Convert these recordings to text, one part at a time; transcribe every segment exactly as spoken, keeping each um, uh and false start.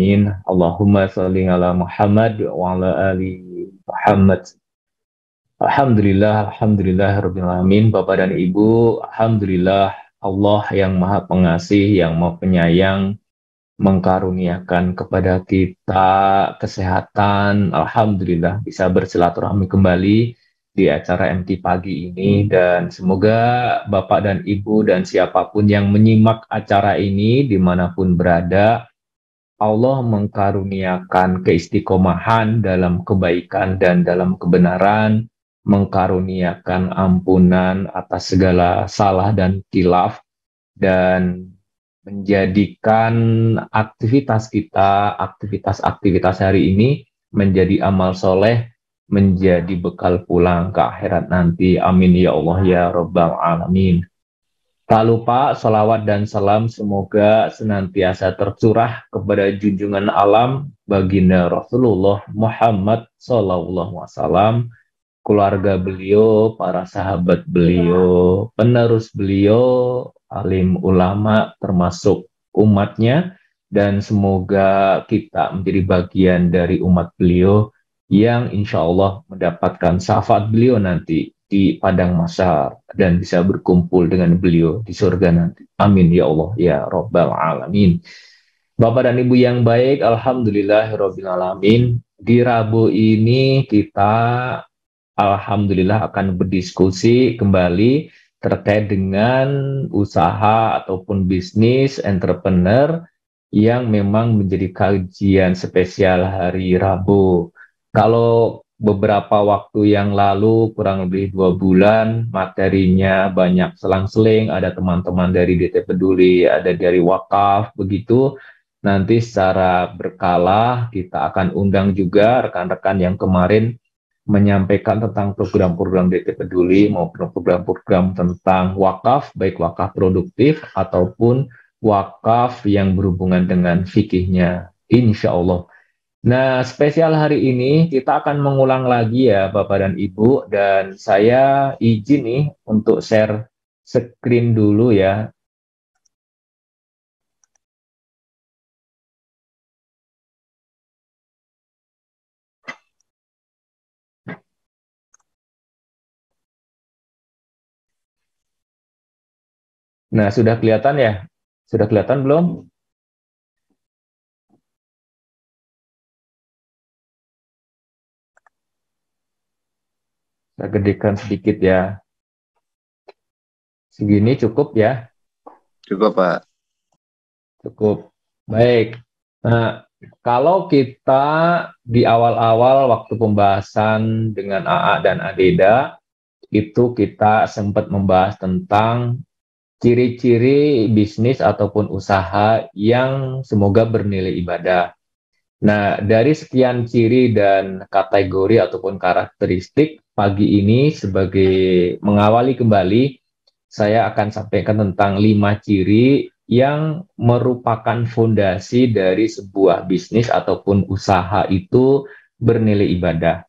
Amin. Allahumma sholli ala Muhammad wa ala ali Muhammad. Alhamdulillah, alhamdulillah rabbil alamin. Bapak dan Ibu, alhamdulillah Allah yang Maha Pengasih, yang Maha Penyayang mengkaruniakan kepada kita kesehatan. Alhamdulillah bisa bersilaturahmi kembali di acara M T pagi ini, dan semoga Bapak dan Ibu dan siapapun yang menyimak acara ini dimanapun berada, Allah mengkaruniakan keistiqomahan dalam kebaikan dan dalam kebenaran, mengkaruniakan ampunan atas segala salah dan khilaf, dan menjadikan aktivitas kita, aktivitas-aktivitas hari ini menjadi amal soleh, menjadi bekal pulang ke akhirat nanti. Amin ya Allah ya Rabbal Alamin. Tak lupa salawat dan salam semoga senantiasa tercurah kepada junjungan alam baginda Rasulullah Muhammad Sallallahu Alaihi Wasallam, keluarga beliau, para sahabat beliau, penerus beliau, alim ulama termasuk umatnya, dan semoga kita menjadi bagian dari umat beliau yang insya Allah mendapatkan syafaat beliau nanti di padang mahsyar dan bisa berkumpul dengan beliau di surga nanti. Amin ya Allah ya Rabbal Alamin. Bapak dan Ibu yang baik, alhamdulillahirabbil alamin. Di Rabu ini kita alhamdulillah akan berdiskusi kembali terkait dengan usaha ataupun bisnis entrepreneur yang memang menjadi kajian spesial hari Rabu. Kalau beberapa waktu yang lalu, kurang lebih dua bulan, materinya banyak selang-seling, ada teman-teman dari D T Peduli, ada dari Wakaf, begitu. Nanti secara berkala kita akan undang juga rekan-rekan yang kemarin menyampaikan tentang program-program D T Peduli maupun program-program tentang wakaf, baik wakaf produktif ataupun wakaf yang berhubungan dengan fikihnya, insya Allah. Nah, spesial hari ini kita akan mengulang lagi ya Bapak dan Ibu, dan saya izin nih untuk share screen dulu ya. Nah, sudah kelihatan ya? Sudah kelihatan belum? Saya gedekan sedikit ya. Segini cukup ya? Cukup, Pak. Cukup. Baik. Nah, kalau kita di awal-awal waktu pembahasan dengan A A dan Adeda, itu kita sempat membahas tentang ciri-ciri bisnis ataupun usaha yang semoga bernilai ibadah. Nah, dari sekian ciri dan kategori ataupun karakteristik, pagi ini sebagai mengawali kembali, saya akan sampaikan tentang lima ciri yang merupakan fondasi dari sebuah bisnis ataupun usaha itu bernilai ibadah.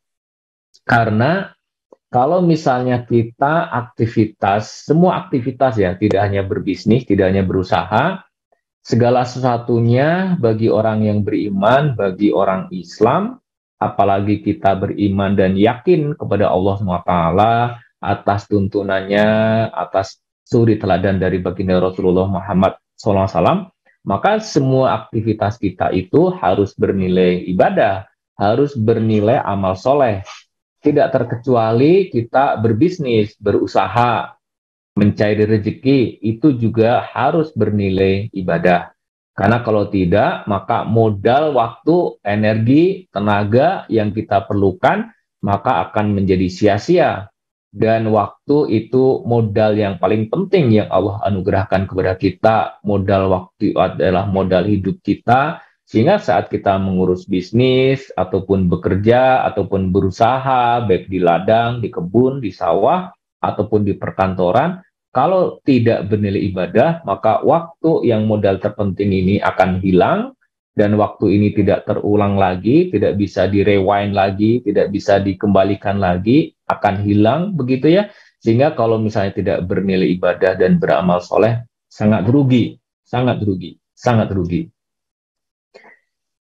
Karena kalau misalnya kita aktivitas, semua aktivitas ya, tidak hanya berbisnis, tidak hanya berusaha, segala sesuatunya bagi orang yang beriman, bagi orang Islam, apalagi kita beriman dan yakin kepada Allah subhanahu wa taala atas tuntunannya, atas suri teladan dari baginda Rasulullah Muhammad shallallahu alaihi wasallam, maka semua aktivitas kita itu harus bernilai ibadah, harus bernilai amal soleh. Tidak terkecuali kita berbisnis, berusaha, mencari rezeki, itu juga harus bernilai ibadah. Karena kalau tidak, maka modal waktu, energi, tenaga yang kita perlukan, maka akan menjadi sia-sia. Dan waktu itu modal yang paling penting yang Allah anugerahkan kepada kita. Modal waktu adalah modal hidup kita, sehingga saat kita mengurus bisnis, ataupun bekerja, ataupun berusaha, baik di ladang, di kebun, di sawah, ataupun di perkantoran, kalau tidak bernilai ibadah, maka waktu yang modal terpenting ini akan hilang, dan waktu ini tidak terulang lagi, tidak bisa di-rewind lagi, tidak bisa dikembalikan lagi, akan hilang, begitu ya. Sehingga kalau misalnya tidak bernilai ibadah dan beramal soleh, sangat rugi, sangat rugi, sangat rugi.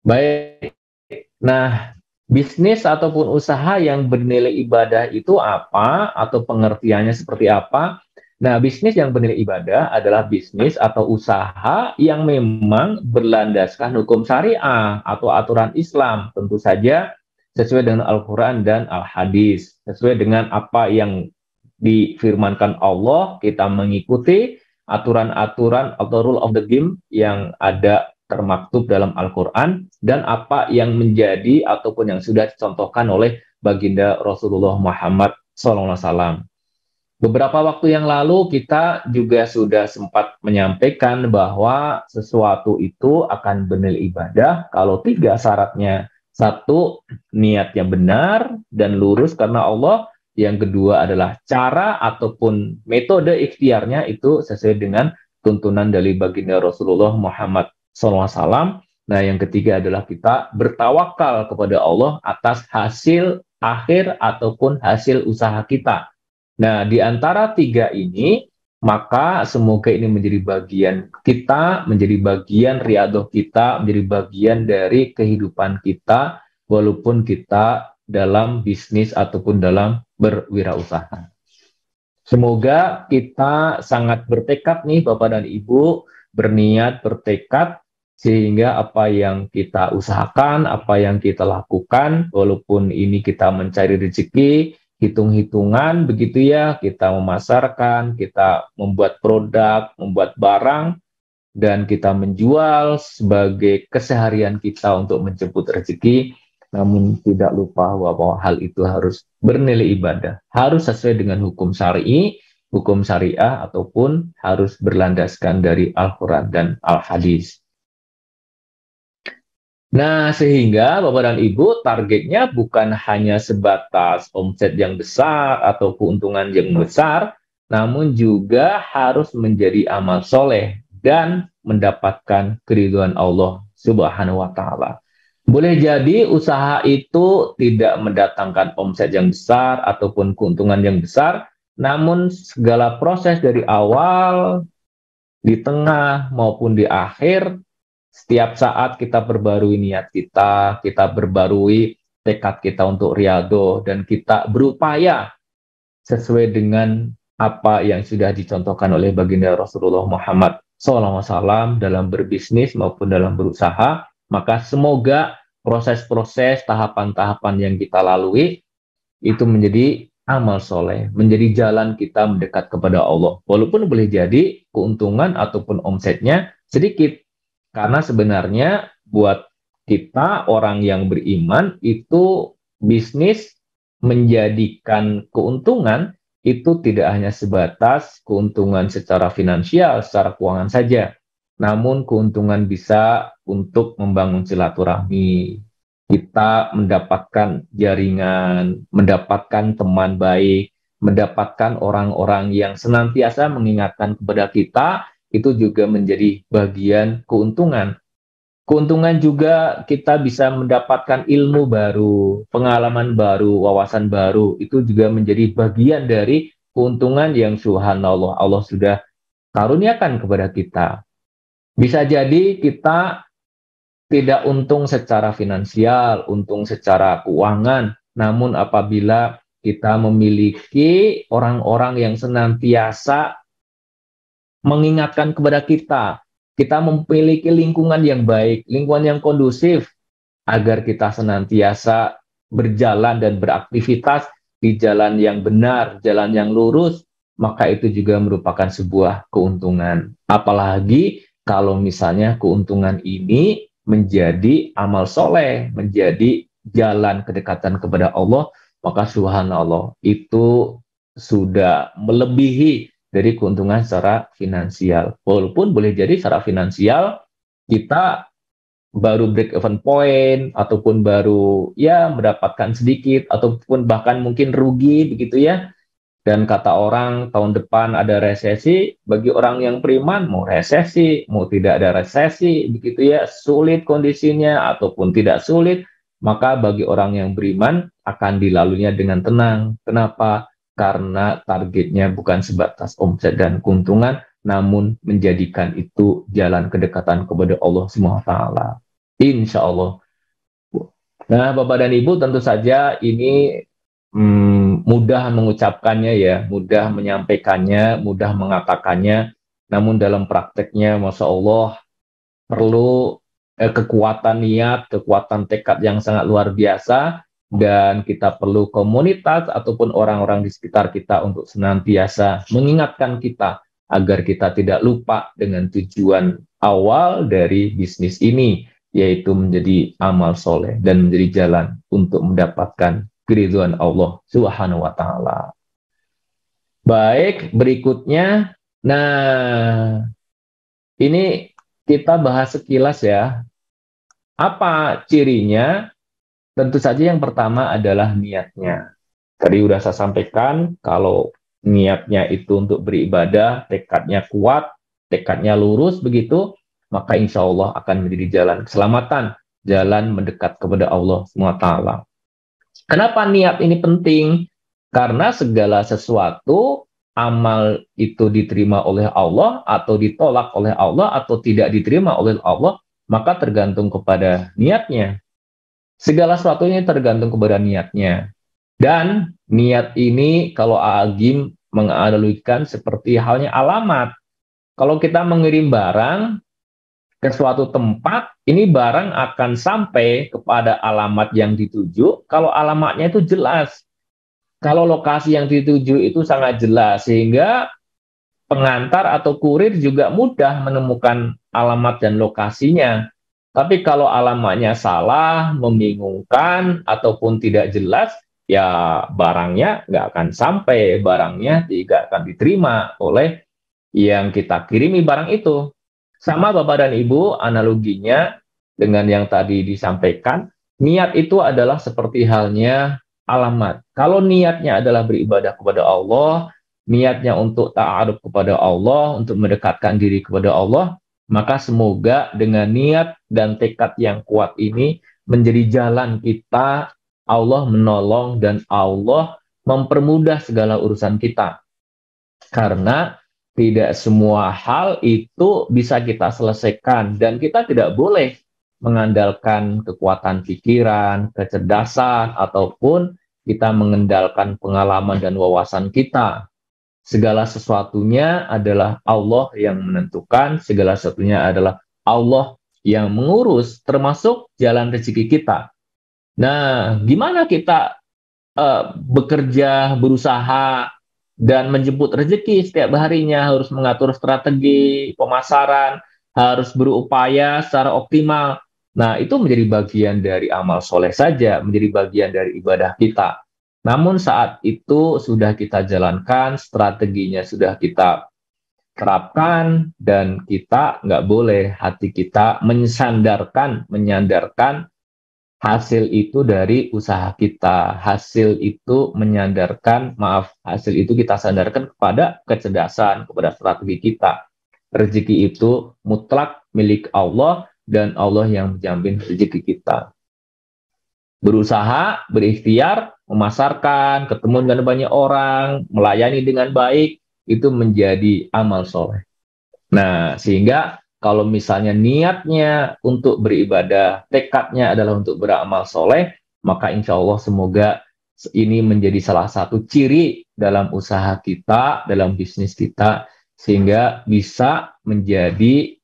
Baik. Nah, bisnis ataupun usaha yang bernilai ibadah itu apa atau pengertiannya seperti apa? Nah, bisnis yang bernilai ibadah adalah bisnis atau usaha yang memang berlandaskan hukum syariah atau aturan Islam, tentu saja sesuai dengan Al-Quran dan Al-Hadis, sesuai dengan apa yang difirmankan Allah, kita mengikuti aturan-aturan atau rule of the game yang ada termaktub dalam Al-Quran dan apa yang menjadi ataupun yang sudah dicontohkan oleh baginda Rasulullah Muhammad shallallahu alaihi wasallam. Beberapa waktu yang lalu kita juga sudah sempat menyampaikan bahwa sesuatu itu akan bernilai ibadah kalau tiga syaratnya. Satu, niatnya benar dan lurus karena Allah. Yang kedua adalah cara ataupun metode ikhtiarnya itu sesuai dengan tuntunan dari baginda Rasulullah Muhammad shallallahu alaihi wasallam. Nah, yang ketiga adalah kita bertawakal kepada Allah atas hasil akhir ataupun hasil usaha kita. Nah, di antara tiga ini, maka semoga ini menjadi bagian kita, menjadi bagian riadoh kita, menjadi bagian dari kehidupan kita, walaupun kita dalam bisnis ataupun dalam berwirausaha. Semoga kita sangat bertekad nih Bapak dan Ibu, berniat, bertekad, sehingga apa yang kita usahakan, apa yang kita lakukan, walaupun ini kita mencari rezeki, hitung-hitungan begitu ya, kita memasarkan, kita membuat produk, membuat barang, dan kita menjual sebagai keseharian kita untuk menjemput rezeki, namun tidak lupa bahwa hal itu harus bernilai ibadah, harus sesuai dengan hukum syar'i, hukum syariah, ataupun harus berlandaskan dari Al-Quran dan Al-Hadis. Nah, sehingga Bapak dan Ibu targetnya bukan hanya sebatas omset yang besar atau keuntungan yang besar, namun juga harus menjadi amal soleh dan mendapatkan keridhaan Allah Subhanahu wa Ta'ala. Boleh jadi usaha itu tidak mendatangkan omset yang besar ataupun keuntungan yang besar, namun segala proses dari awal, di tengah maupun di akhir, setiap saat kita perbarui niat kita, kita berbarui tekad kita untuk riado, dan kita berupaya sesuai dengan apa yang sudah dicontohkan oleh baginda Rasulullah Muhammad shallallahu alaihi wasallam dalam berbisnis maupun dalam berusaha. Maka semoga proses-proses, tahapan-tahapan yang kita lalui itu menjadi amal soleh, menjadi jalan kita mendekat kepada Allah. Walaupun boleh jadi keuntungan ataupun omsetnya sedikit, karena sebenarnya buat kita orang yang beriman itu bisnis menjadikan keuntungan itu tidak hanya sebatas keuntungan secara finansial, secara keuangan saja, namun keuntungan bisa untuk membangun silaturahmi. Kita mendapatkan jaringan, mendapatkan teman baik, mendapatkan orang-orang yang senantiasa mengingatkan kepada kita, itu juga menjadi bagian keuntungan. Keuntungan juga kita bisa mendapatkan ilmu baru, pengalaman baru, wawasan baru, itu juga menjadi bagian dari keuntungan yang subhanallah Allah sudah karuniakan kepada kita. Bisa jadi kita tidak untung secara finansial, untung secara keuangan, namun apabila kita memiliki orang-orang yang senantiasa mengingatkan kepada kita, kita memiliki lingkungan yang baik, lingkungan yang kondusif, agar kita senantiasa berjalan dan beraktivitas di jalan yang benar, jalan yang lurus, maka itu juga merupakan sebuah keuntungan. Apalagi kalau misalnya keuntungan ini menjadi amal soleh, menjadi jalan kedekatan kepada Allah, maka subhanallah itu sudah melebihi dari keuntungan secara finansial. Walaupun boleh jadi secara finansial kita baru break even point ataupun baru ya mendapatkan sedikit ataupun bahkan mungkin rugi begitu ya. Dan kata orang tahun depan ada resesi, bagi orang yang beriman mau resesi, mau tidak ada resesi begitu ya, sulit kondisinya ataupun tidak sulit, maka bagi orang yang beriman akan dilaluinya dengan tenang. Kenapa? Karena targetnya bukan sebatas omset dan keuntungan, namun menjadikan itu jalan kedekatan kepada Allah subhanahu wa taala. Insya Allah. Nah, Bapak dan Ibu, tentu saja ini hmm, mudah mengucapkannya ya, mudah menyampaikannya, mudah mengatakannya. Namun dalam prakteknya, Masya Allah, perlu eh, kekuatan niat, kekuatan tekad yang sangat luar biasa, dan kita perlu komunitas ataupun orang-orang di sekitar kita untuk senantiasa mengingatkan kita agar kita tidak lupa dengan tujuan awal dari bisnis ini, yaitu menjadi amal soleh dan menjadi jalan untuk mendapatkan keridhaan Allah Subhanahu wa Ta'ala. Baik, berikutnya, nah ini kita bahas sekilas ya. Apa cirinya? Tentu saja yang pertama adalah niatnya. Tadi udah saya sampaikan, kalau niatnya itu untuk beribadah, tekadnya kuat, tekadnya lurus begitu, maka insya Allah akan menjadi jalan keselamatan, jalan mendekat kepada Allah subhanahu wa taala. Kenapa niat ini penting? Karena segala sesuatu, amal itu diterima oleh Allah atau ditolak oleh Allah atau tidak diterima oleh Allah, maka tergantung kepada niatnya. Segala sesuatunya tergantung kepada niatnya. Dan niat ini kalau Agim menganalogikan seperti halnya alamat. Kalau kita mengirim barang ke suatu tempat, ini barang akan sampai kepada alamat yang dituju kalau alamatnya itu jelas. Kalau lokasi yang dituju itu sangat jelas, sehingga pengantar atau kurir juga mudah menemukan alamat dan lokasinya. Tapi kalau alamatnya salah, membingungkan, ataupun tidak jelas, ya barangnya nggak akan sampai, barangnya tidak akan diterima oleh yang kita kirimi barang itu. Sama Bapak dan Ibu, analoginya dengan yang tadi disampaikan, niat itu adalah seperti halnya alamat. Kalau niatnya adalah beribadah kepada Allah, niatnya untuk ta'aruf kepada Allah, untuk mendekatkan diri kepada Allah, maka semoga dengan niat dan tekad yang kuat ini menjadi jalan kita, Allah menolong dan Allah mempermudah segala urusan kita. Karena tidak semua hal itu bisa kita selesaikan dan kita tidak boleh mengandalkan kekuatan pikiran, kecerdasan, ataupun kita mengandalkan pengalaman dan wawasan kita. Segala sesuatunya adalah Allah yang menentukan, segala sesuatunya adalah Allah yang mengurus, termasuk jalan rezeki kita. Nah, gimana kita uh, bekerja, berusaha, dan menjemput rezeki setiap harinya, harus mengatur strategi pemasaran, harus berupaya secara optimal. Nah, itu menjadi bagian dari amal soleh saja, menjadi bagian dari ibadah kita. Namun saat itu sudah kita jalankan, strateginya sudah kita terapkan, dan kita nggak boleh hati kita menyandarkan, menyandarkan hasil itu dari usaha kita. Hasil itu menyandarkan, maaf, hasil itu kita sandarkan kepada kecerdasan, kepada strategi kita. Rezeki itu mutlak milik Allah, dan Allah yang menjamin rezeki kita. Berusaha, berikhtiar, memasarkan, ketemu dengan banyak orang, melayani dengan baik, itu menjadi amal soleh. Nah, sehingga kalau misalnya niatnya untuk beribadah, tekadnya adalah untuk beramal soleh, maka insya Allah semoga ini menjadi salah satu ciri dalam usaha kita, dalam bisnis kita, sehingga bisa menjadi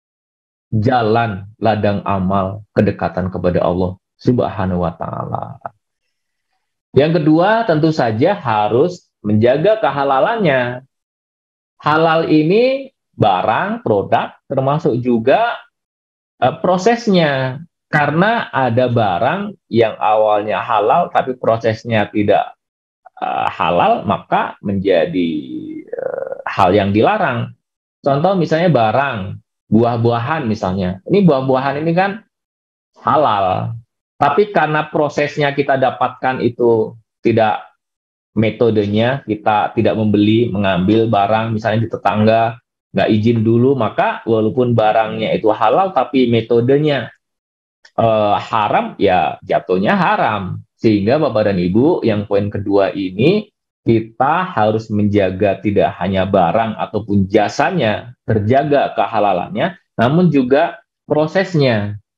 jalan ladang amal kedekatan kepada Allah Subhanahu wa Ta'ala. Yang kedua, tentu saja harus menjaga kehalalannya. Halal ini barang, produk, termasuk juga uh, prosesnya. Karena ada barang yang awalnya halal, tapi prosesnya tidak uh, halal, maka menjadi uh, hal yang dilarang. Contoh misalnya barang, buah-buahan misalnya. Ini buah-buahan ini kan halal. Tapi karena prosesnya kita dapatkan itu tidak, metodenya kita tidak membeli, mengambil barang misalnya di tetangga, nggak izin dulu, maka walaupun barangnya itu halal, tapi metodenya eh, haram, ya jatuhnya haram. Sehingga Bapak dan Ibu, yang poin kedua ini, kita harus menjaga tidak hanya barang ataupun jasanya, terjaga kehalalannya, namun juga prosesnya.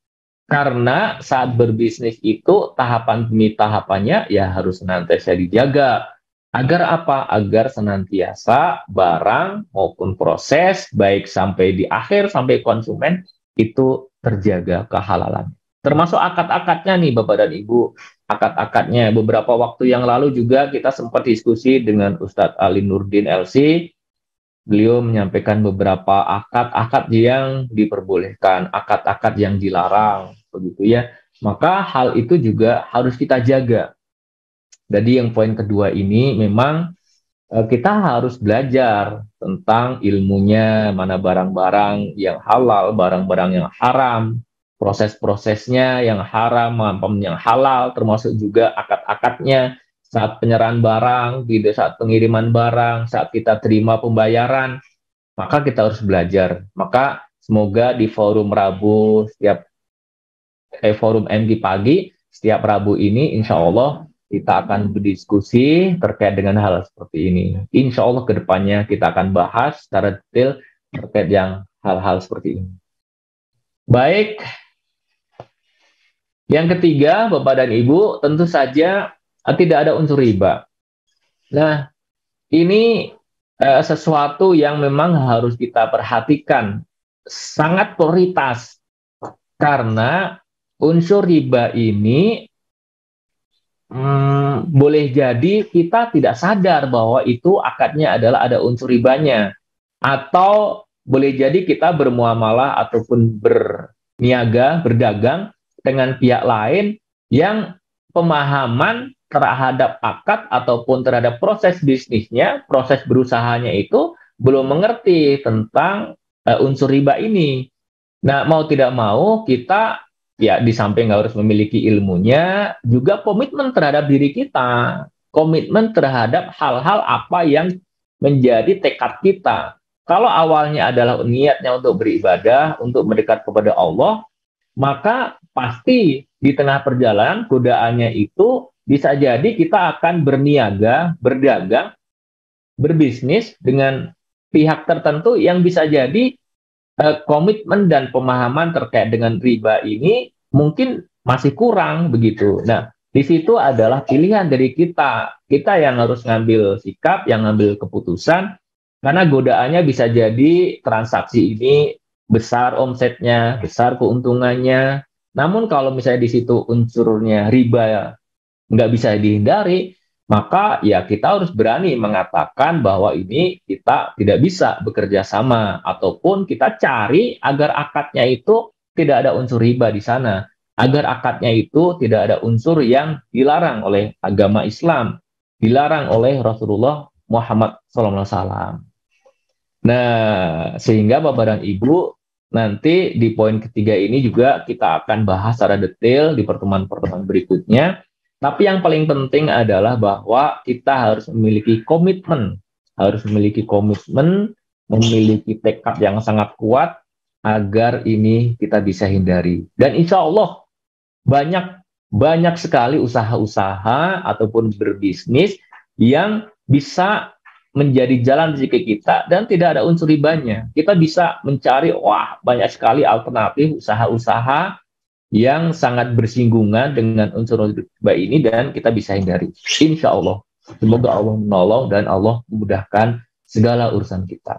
Karena saat berbisnis itu tahapan demi tahapannya ya harus senantiasa dijaga. Agar apa? Agar senantiasa barang maupun proses baik sampai di akhir sampai konsumen itu terjaga kehalalan. Termasuk akad-akadnya nih Bapak dan Ibu. Akad-akadnya beberapa waktu yang lalu juga kita sempat diskusi dengan Ustadz Ali Nurdin L C. Beliau menyampaikan beberapa akad-akad yang diperbolehkan, akad-akad yang dilarang, begitu ya. Maka hal itu juga harus kita jaga. Jadi yang poin kedua ini memang eh, kita harus belajar tentang ilmunya, mana barang-barang yang halal, barang-barang yang haram, proses-prosesnya yang haram, maupun yang halal, termasuk juga akad-akadnya, saat penyerahan barang, di saat pengiriman barang, saat kita terima pembayaran, maka kita harus belajar. Maka semoga di forum Rabu setiap eh, forum M G pagi setiap Rabu ini, insya Allah kita akan berdiskusi terkait dengan hal seperti ini. Insya Allah kedepannya kita akan bahas secara detail terkait yang hal-hal seperti ini. Baik, yang ketiga, Bapak dan Ibu, tentu saja tidak ada unsur riba. Nah, ini eh, sesuatu yang memang harus kita perhatikan, sangat prioritas, karena unsur riba ini hmm, boleh jadi kita tidak sadar bahwa itu akadnya adalah ada unsur ribanya, atau boleh jadi kita bermuamalah ataupun berniaga, berdagang dengan pihak lain yang pemahaman terhadap akad ataupun terhadap proses bisnisnya, proses berusahanya itu belum mengerti tentang uh, unsur riba ini. Nah, mau tidak mau kita ya di samping harus memiliki ilmunya, juga komitmen terhadap diri kita, komitmen terhadap hal-hal apa yang menjadi tekad kita. Kalau awalnya adalah niatnya untuk beribadah, untuk mendekat kepada Allah, maka pasti di tengah perjalanan godaannya itu bisa jadi kita akan berniaga, berdagang, berbisnis dengan pihak tertentu yang bisa jadi eh, komitmen dan pemahaman terkait dengan riba ini mungkin masih kurang begitu. Nah, di situ adalah pilihan dari kita. Kita yang harus ngambil sikap, yang ngambil keputusan, karena godaannya bisa jadi transaksi ini besar omsetnya, besar keuntungannya. Namun kalau misalnya di situ unsurnya riba nggak bisa dihindari, maka ya kita harus berani mengatakan bahwa ini kita tidak bisa bekerja sama, ataupun kita cari agar akadnya itu tidak ada unsur riba di sana, agar akadnya itu tidak ada unsur yang dilarang oleh agama Islam, dilarang oleh Rasulullah Muhammad shallallahu alaihi wasallam. Nah, sehingga Bapak dan Ibu, nanti di poin ketiga ini juga kita akan bahas secara detail di pertemuan-pertemuan berikutnya. Tapi yang paling penting adalah bahwa kita harus memiliki komitmen, harus memiliki komitmen, memiliki tekad yang sangat kuat agar ini kita bisa hindari. Dan insya Allah banyak banyak sekali usaha-usaha ataupun berbisnis yang bisa menjadi jalan rezeki kita dan tidak ada unsur ribanya. Kita bisa mencari, wah banyak sekali alternatif usaha-usaha yang sangat bersinggungan dengan unsur riba ini dan kita bisa hindari. Insya Allah. Semoga Allah menolong dan Allah memudahkan segala urusan kita.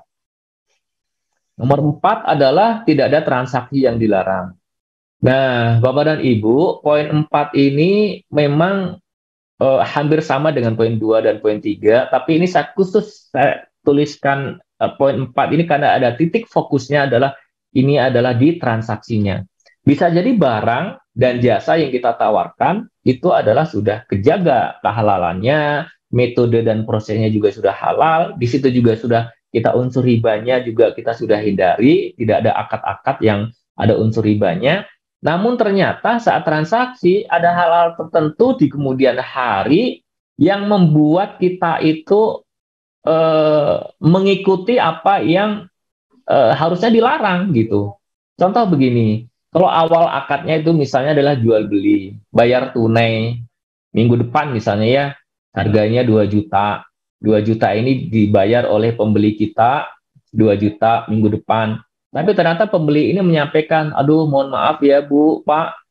Nomor empat adalah tidak ada transaksi yang dilarang. Nah, Bapak dan Ibu, poin empat ini memang uh, hampir sama dengan poin dua dan poin tiga, tapi ini saya khusus saya tuliskan uh, poin empat ini karena ada titik fokusnya adalah ini adalah di transaksinya. Bisa jadi barang dan jasa yang kita tawarkan itu adalah sudah kejaga kehalalannya, metode dan prosesnya juga sudah halal, di situ juga sudah kita unsur ribanya juga kita sudah hindari, tidak ada akad-akad yang ada unsur ribanya. Namun ternyata saat transaksi ada hal-hal tertentu di kemudian hari yang membuat kita itu eh, mengikuti apa yang eh, harusnya dilarang gitu. Contoh begini, kalau awal akadnya itu misalnya adalah jual beli, bayar tunai minggu depan misalnya ya, harganya dua juta. dua juta ini dibayar oleh pembeli kita dua juta minggu depan. Tapi ternyata pembeli ini menyampaikan, aduh mohon maaf ya Bu, Pak,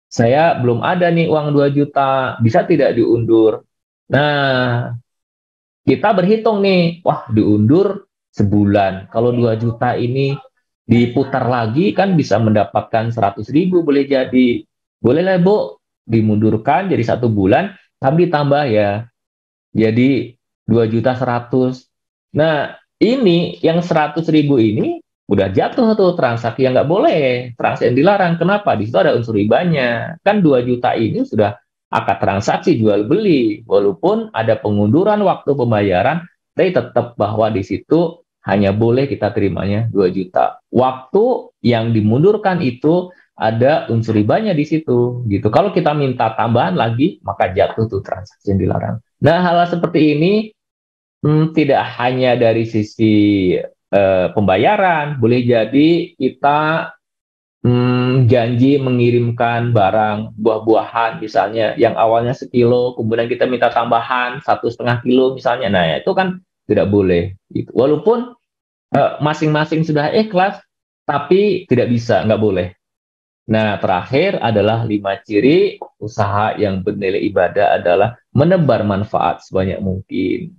saya belum ada nih uang dua juta, bisa tidak diundur? Nah, kita berhitung nih, wah diundur sebulan. Kalau dua juta ini diputar lagi kan bisa mendapatkan seratus ribu boleh jadi. Boleh lah Bu, dimundurkan jadi satu bulan, tapi ditambah ya. Jadi dua juta seratus. Nah, ini yang seratus ribu ini udah jatuh tuh transaksi yang nggak boleh, transaksi yang dilarang. Kenapa? Di situ ada unsur ribanya. Kan dua juta ini sudah akad transaksi jual beli, walaupun ada pengunduran waktu pembayaran, tapi tetap bahwa di situ hanya boleh kita terimanya dua juta. Waktu yang dimundurkan itu ada unsur ribanya di situ gitu. Kalau kita minta tambahan lagi, maka jatuh tuh transaksi yang dilarang. Nah, hal seperti ini hmm, tidak hanya dari sisi eh, pembayaran, boleh jadi kita hmm, janji mengirimkan barang buah-buahan misalnya yang awalnya sekilo, kemudian kita minta tambahan satu setengah kilo misalnya, nah itu kan tidak boleh. Gitu. Walaupun eh, masing-masing sudah ikhlas, tapi tidak bisa, nggak boleh. Nah, terakhir adalah lima ciri usaha yang bernilai ibadah adalah menebar manfaat sebanyak mungkin.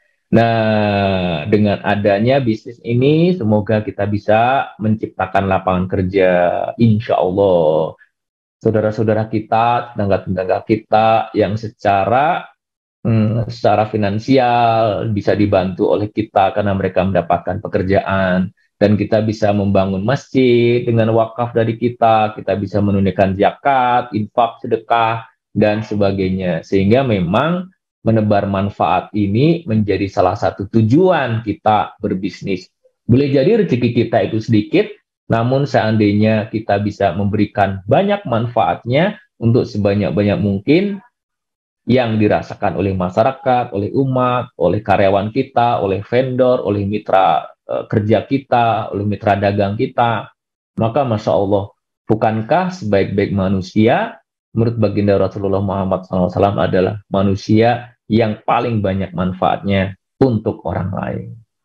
Nah, dengan adanya bisnis ini, semoga kita bisa menciptakan lapangan kerja, insya Allah. Saudara-saudara kita, tetangga-tetangga kita yang secara hmm, secara finansial bisa dibantu oleh kita karena mereka mendapatkan pekerjaan, dan kita bisa membangun masjid dengan wakaf dari kita, kita bisa menunaikan zakat, infak, sedekah, dan sebagainya. Sehingga memang menebar manfaat ini menjadi salah satu tujuan kita berbisnis. Boleh jadi rezeki kita itu sedikit, namun seandainya kita bisa memberikan banyak manfaatnya untuk sebanyak-banyak mungkin, yang dirasakan oleh masyarakat, oleh umat, oleh karyawan kita, oleh vendor, oleh mitra uh, kerja kita, oleh mitra dagang kita, maka Masya Allah, bukankah sebaik-baik manusia, menurut baginda Rasulullah Muhammad shallallahu alaihi wasallam adalah manusia yang paling banyak manfaatnya untuk orang lain.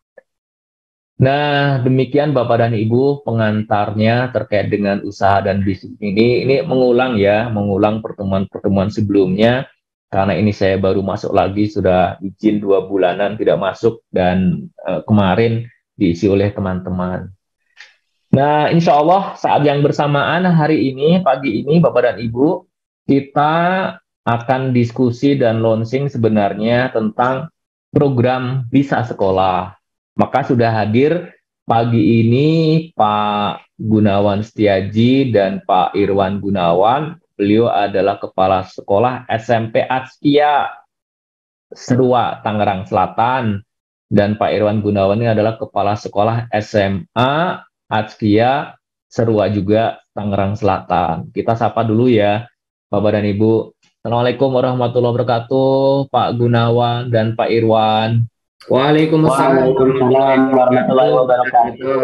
Nah, demikian Bapak dan Ibu pengantarnya terkait dengan usaha dan bisnis ini. Ini mengulang ya, mengulang pertemuan-pertemuan sebelumnya. Karena ini saya baru masuk lagi, sudah izin dua bulanan tidak masuk, dan uh, kemarin diisi oleh teman-teman. Nah, insya Allah saat yang bersamaan hari ini, pagi ini Bapak dan Ibu, kita akan diskusi dan launching sebenarnya tentang program Bisa Sekolah. Maka sudah hadir pagi ini Pak Gunawan Setiaji dan Pak Irwan Gunawan. Beliau adalah Kepala Sekolah S M P Atskia Serua, Tangerang Selatan. Dan Pak Irwan Gunawan ini adalah Kepala Sekolah S M A Atskia Serua juga, Tangerang Selatan. Kita sapa dulu ya, Bapak dan Ibu. Assalamualaikum warahmatullahi wabarakatuh, Pak Gunawan dan Pak Irwan. Waalaikumsalam warahmatullahi wabarakatuh.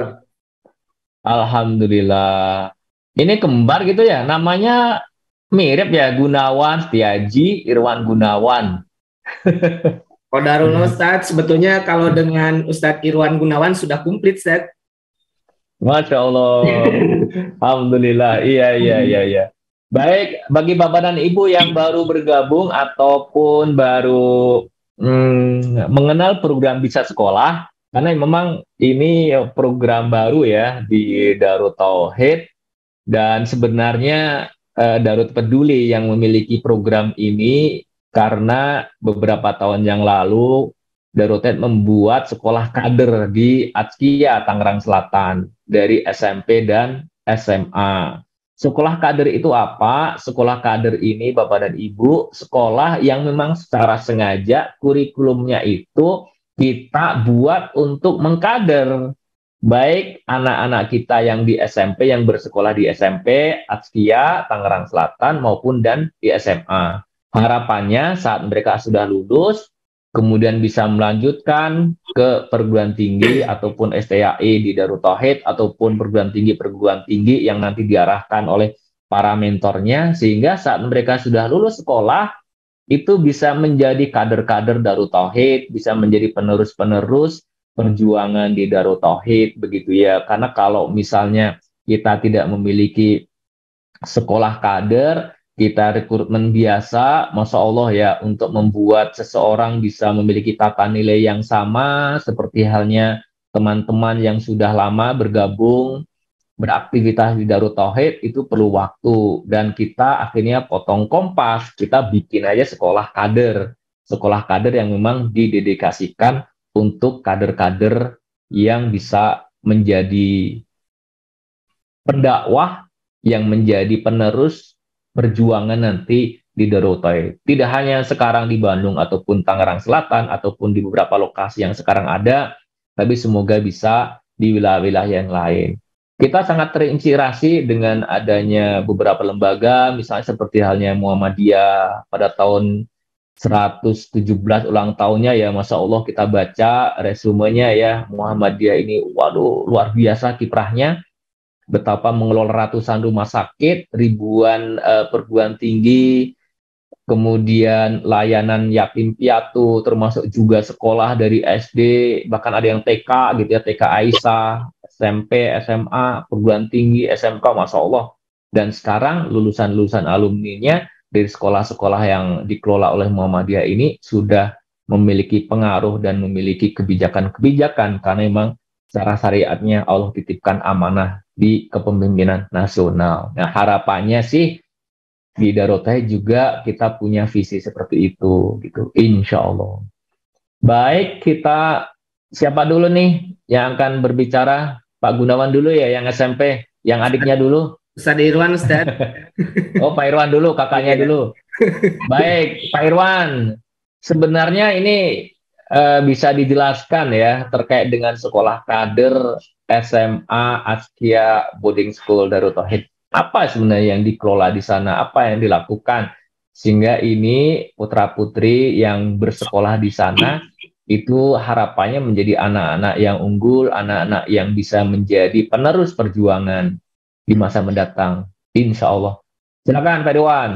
Alhamdulillah. Ini kembar gitu ya, namanya mirip ya, Gunawan Setiaji, Irwan Gunawan. Qadarullah Ustadz, sebetulnya kalau dengan Ustadz Irwan Gunawan sudah komplit, Ustadz. Masya Allah. Alhamdulillah. Iya, iya, iya, iya. Baik, bagi Bapak dan Ibu yang baru bergabung ataupun baru hmm, mengenal program Bisa Sekolah, karena memang ini program baru ya di Darut Tauhid, dan sebenarnya eh, Darut Peduli yang memiliki program ini karena beberapa tahun yang lalu Darut Tauhid membuat sekolah kader di Atskia, Tangerang Selatan, dari S M P dan S M A. Sekolah kader itu apa? Sekolah kader ini Bapak dan Ibu, sekolah yang memang secara sengaja kurikulumnya itu kita buat untuk mengkader. Baik anak-anak kita yang di S M P, yang bersekolah di S M P, Atskia, Tangerang Selatan, maupun dan di S M A. Harapannya saat mereka sudah lulus, kemudian bisa melanjutkan ke perguruan tinggi ataupun S T A I di Darut Tauhid ataupun perguruan tinggi-perguruan tinggi yang nanti diarahkan oleh para mentornya, sehingga saat mereka sudah lulus sekolah itu bisa menjadi kader-kader Darut Tauhid, bisa menjadi penerus-penerus perjuangan di Darut Tauhid begitu ya. Karena kalau misalnya kita tidak memiliki sekolah kader, kita rekrutmen biasa, Masya Allah ya, untuk membuat seseorang bisa memiliki tata nilai yang sama, seperti halnya teman-teman yang sudah lama bergabung, beraktivitas di Darut Tauhid, itu perlu waktu. Dan kita akhirnya potong kompas, kita bikin aja sekolah kader. Sekolah kader yang memang didedikasikan untuk kader-kader yang bisa menjadi pendakwah, yang menjadi penerus perjuangan nanti di Darut Tauhid. Tidak hanya sekarang di Bandung ataupun Tangerang Selatan ataupun di beberapa lokasi yang sekarang ada, tapi semoga bisa di wilayah-wilayah yang lain. Kita sangat terinspirasi dengan adanya beberapa lembaga, misalnya seperti halnya Muhammadiyah pada tahun seratus tujuh belas ulang tahunnya ya, Masya Allah kita baca resumenya ya, Muhammadiyah ini, waduh luar biasa kiprahnya, betapa mengelola ratusan rumah sakit, ribuan uh, perguruan tinggi, kemudian layanan yatim piatu, termasuk juga sekolah dari S D, bahkan ada yang T K gitu ya, T K Aisyah, S M P, S M A, perguruan tinggi, S M K, Masya Allah. Dan sekarang lulusan-lulusan alumninya dari sekolah-sekolah yang dikelola oleh Muhammadiyah ini sudah memiliki pengaruh dan memiliki kebijakan-kebijakan, karena memang secara syariatnya Allah titipkan amanah di kepemimpinan nasional. Nah, harapannya sih di Darut Tauhid juga kita punya visi seperti itu, gitu. Insya Allah. Baik, kita siapa dulu nih yang akan berbicara? Pak Gunawan dulu ya, yang S M P, yang adiknya dulu. Ustaz Irwan, Ustaz. Oh, Pak Irwan dulu, kakaknya dulu. Baik, Pak Irwan. Sebenarnya ini uh, bisa dijelaskan ya terkait dengan sekolah kader S M A Askia Boarding School Darut Tauhid. Apa sebenarnya yang dikelola di sana? Apa yang dilakukan sehingga ini putra-putri yang bersekolah di sana itu harapannya menjadi anak-anak yang unggul, anak-anak yang bisa menjadi penerus perjuangan di masa mendatang, insya Allah. Silakan Pak Dewan.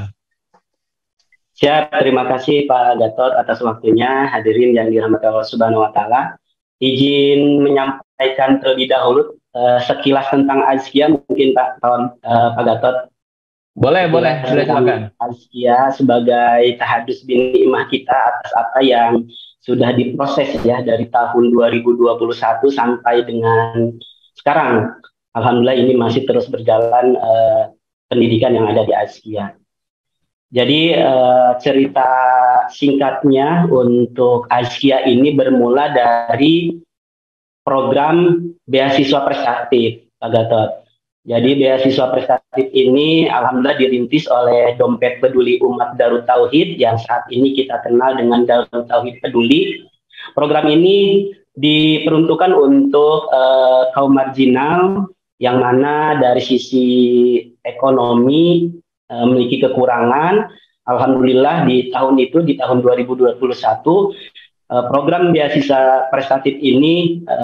Siap, terima kasih Pak Gatot atas waktunya. Hadirin yang dirahmati Allah Subhanahu Wa Taala. Izin menyampaikan terlebih dahulu uh, sekilas tentang Askia, mungkin Pak uh, Pak Gatot. Boleh, boleh, silakan. Askia sebagai tahadus bin ni'mah kita atas apa yang sudah diproses ya dari tahun dua ribu dua puluh satu sampai dengan sekarang. Alhamdulillah ini masih terus berjalan uh, pendidikan yang ada di Askia. Jadi uh, cerita singkatnya untuk Askia ini bermula dari program beasiswa prestatif, Pak Gatot. Jadi beasiswa prestatif ini alhamdulillah dirintis oleh Dompet Peduli Umat Darut Tauhid yang saat ini kita kenal dengan Darut Tauhid Peduli. Program ini diperuntukkan untuk uh, kaum marginal yang mana dari sisi ekonomi e, memiliki kekurangan. Alhamdulillah di tahun itu, di tahun dua ribu dua puluh satu, e, program beasiswa prestatif ini e,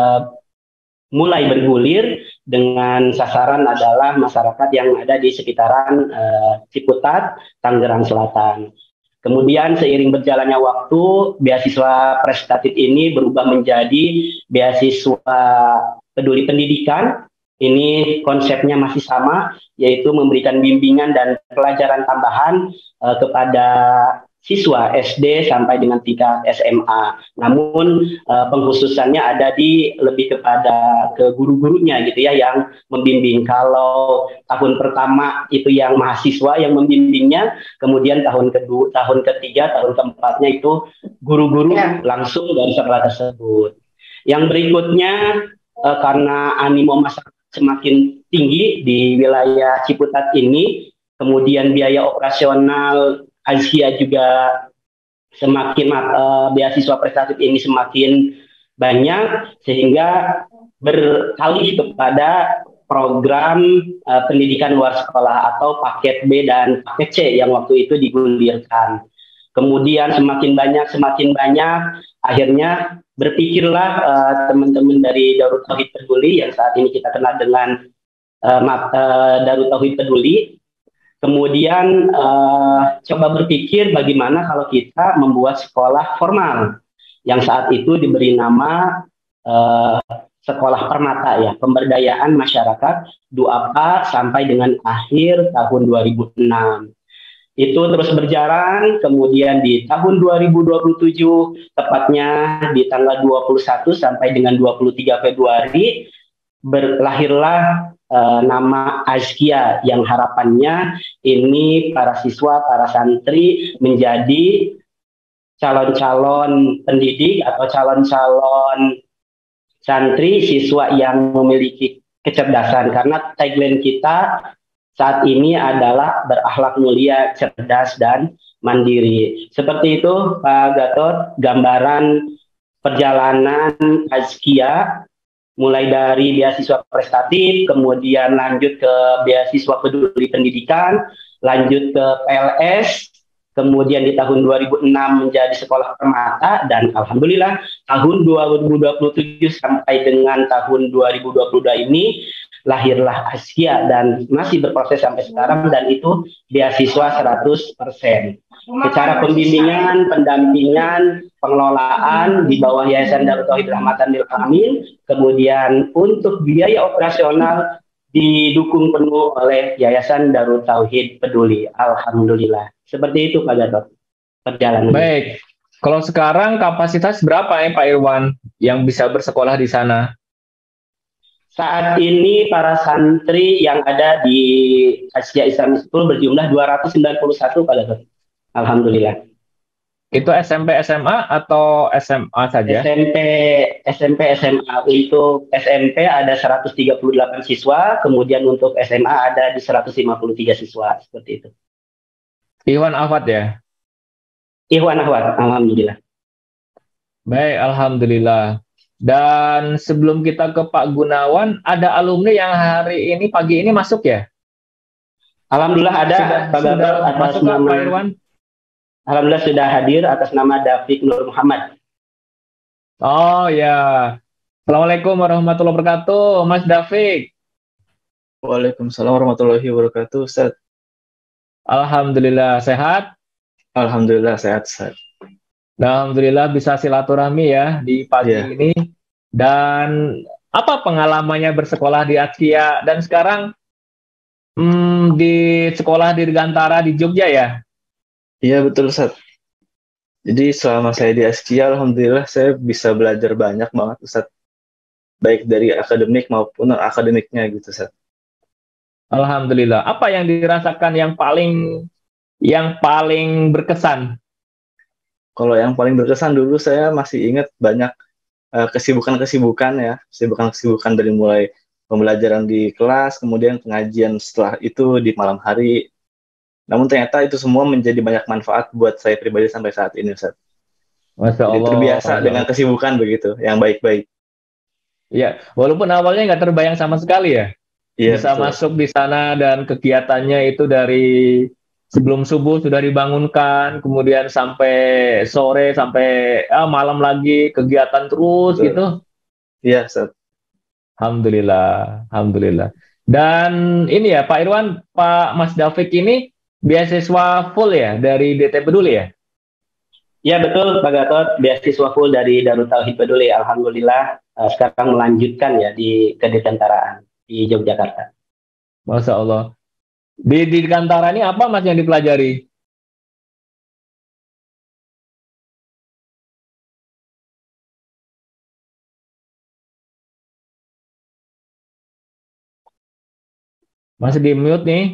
mulai bergulir dengan sasaran adalah masyarakat yang ada di sekitaran e, Ciputat, Tangerang Selatan. Kemudian seiring berjalannya waktu, beasiswa prestatif ini berubah menjadi beasiswa peduli pendidikan. Ini konsepnya masih sama, yaitu memberikan bimbingan dan pelajaran tambahan uh, kepada siswa S D sampai dengan tingkat S M A. Namun uh, pengkhususannya ada di lebih kepada ke guru-gurunya gitu ya yang membimbing. Kalau tahun pertama itu yang mahasiswa yang membimbingnya, kemudian tahun kedua, tahun ketiga, tahun keempatnya itu guru-guru ya, langsung dari sekolah tersebut. Yang berikutnya uh, karena animo masyarakat semakin tinggi di wilayah Ciputat ini, kemudian biaya operasional Askia juga semakin uh, beasiswa prestatif ini semakin banyak, sehingga beralih kepada program uh, pendidikan luar sekolah atau paket B dan paket C yang waktu itu digulirkan. Kemudian semakin banyak, semakin banyak, akhirnya berpikirlah uh, teman-teman dari Darut Tauhid Peduli yang saat ini kita kenal dengan uh, uh, Darut Tauhid Peduli. Kemudian uh, coba berpikir bagaimana kalau kita membuat sekolah formal yang saat itu diberi nama uh, sekolah permata ya, pemberdayaan masyarakat Duafa sampai dengan akhir tahun dua ribu enam. Itu terus berjalan, kemudian di tahun dua ribu dua puluh tujuh, tepatnya di tanggal dua puluh satu sampai dengan dua puluh tiga Februari, berlahirlah uh, nama Azkia, yang harapannya ini para siswa, para santri menjadi calon-calon pendidik atau calon-calon santri siswa yang memiliki kecerdasan, karena tagline kita saat ini adalah berakhlak mulia, cerdas, dan mandiri. Seperti itu, Pak Gatot, gambaran perjalanan Azkia, mulai dari beasiswa prestatif, kemudian lanjut ke beasiswa peduli pendidikan, lanjut ke P L S, kemudian di tahun dua ribu enam menjadi sekolah permata, dan alhamdulillah tahun dua ribu dua puluh tujuh sampai dengan tahun dua ribu dua puluh dua ini lahirlah Azkia dan masih berproses sampai sekarang, dan itu beasiswa seratus persen. Secara pembimbingan, pendampingan, pengelolaan di bawah Yayasan Darut Tauhid Rahmatan lil Alamin, kemudian untuk biaya operasional didukung penuh oleh Yayasan Darut Tauhid Peduli. Alhamdulillah. Seperti itu Pak Gatot perjalanan. Baik. Kalau sekarang kapasitas berapa ya Pak Irwan yang bisa bersekolah di sana? Saat ini para santri yang ada di Azkia Islamic School berjumlah dua ratus sembilan puluh satu Pak Gatot. Alhamdulillah. Itu S M P S M A atau S M A saja? S M P S M P S M A. Untuk S M P ada seratus tiga puluh delapan siswa, kemudian untuk S M A ada di seratus lima puluh tiga siswa, seperti itu. Ikhwan Akhwat ya? Ikhwan Akhwat, alhamdulillah. Baik, alhamdulillah. Dan sebelum kita ke Pak Gunawan, ada alumni yang hari ini pagi ini masuk ya? Alhamdulillah ada. Sudah, Pak Gatot atas masuk nama Pak Irwan? Alhamdulillah sudah hadir atas nama David Nur Muhammad. Oh ya. Assalamualaikum warahmatullahi wabarakatuh, Mas David. Waalaikumsalam warahmatullahi wabarakatuh, Ustaz. Alhamdulillah sehat. Alhamdulillah sehat, Ustaz. Alhamdulillah bisa silaturahmi ya di pagi yeah. ini. Dan apa pengalamannya bersekolah di Azkia dan sekarang hmm, di sekolah di Dirgantara di Jogja ya? Iya betul, Ustaz. Jadi selama saya di Azkia, alhamdulillah saya bisa belajar banyak banget, Ustaz. Baik dari akademik maupun non akademiknya gitu, Ustaz. Alhamdulillah. Apa yang dirasakan yang paling yang paling berkesan? Kalau yang paling berkesan dulu saya masih ingat banyak uh, kesibukan-kesibukan ya, kesibukan-kesibukan dari mulai pembelajaran di kelas, kemudian pengajian setelah itu di malam hari. Namun ternyata itu semua menjadi banyak manfaat buat saya pribadi sampai saat ini, Ustaz. Masya Allah. Jadi terbiasa Allah. dengan kesibukan begitu, yang baik-baik. Iya, walaupun awalnya nggak terbayang sama sekali ya. Iya, bisa betul. Masuk di sana dan kegiatannya itu dari sebelum subuh sudah dibangunkan, kemudian sampai sore, sampai ah, malam lagi, kegiatan terus betul. Gitu. Iya, Ustaz. Alhamdulillah, Alhamdulillah. Dan ini ya, Pak Irwan, Pak Mas David ini beasiswa full ya dari D T Peduli ya? Ya betul, Pak Gatot, beasiswa full dari Darut Tauhid Peduli. Alhamdulillah, uh, sekarang melanjutkan ya di kedirgantaraan di Yogyakarta. Masya Allah. Di di Dirgantara ini apa Mas yang dipelajari? Masih di mute nih.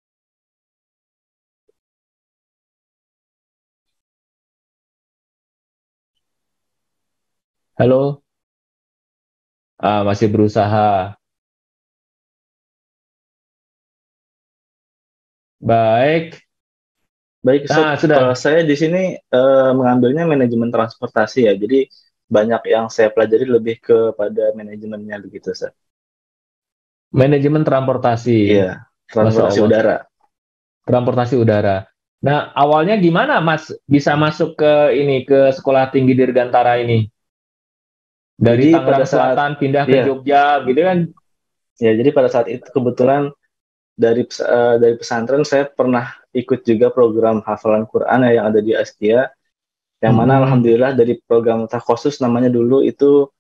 Halo. Ah, masih berusaha. Baik. Baik, Ustaz. Nah, sudah. Kalau saya di sini uh, mengambilnya manajemen transportasi ya. Jadi banyak yang saya pelajari lebih kepada manajemennya begitu, Ustaz. Manajemen transportasi. Iya, transportasi udara. Transportasi udara. Nah, awalnya gimana Mas bisa masuk ke ini ke Sekolah Tinggi Dirgantara ini? Dari jadi Tangerang Selatan saat, pindah ke iya. Jogja, gitu kan? Ya, jadi pada saat itu kebetulan dari uh, dari pesantren saya pernah ikut juga program hafalan Quran ya, yang ada di Azkia, yang hmm. mana alhamdulillah dari program takhusus namanya dulu itu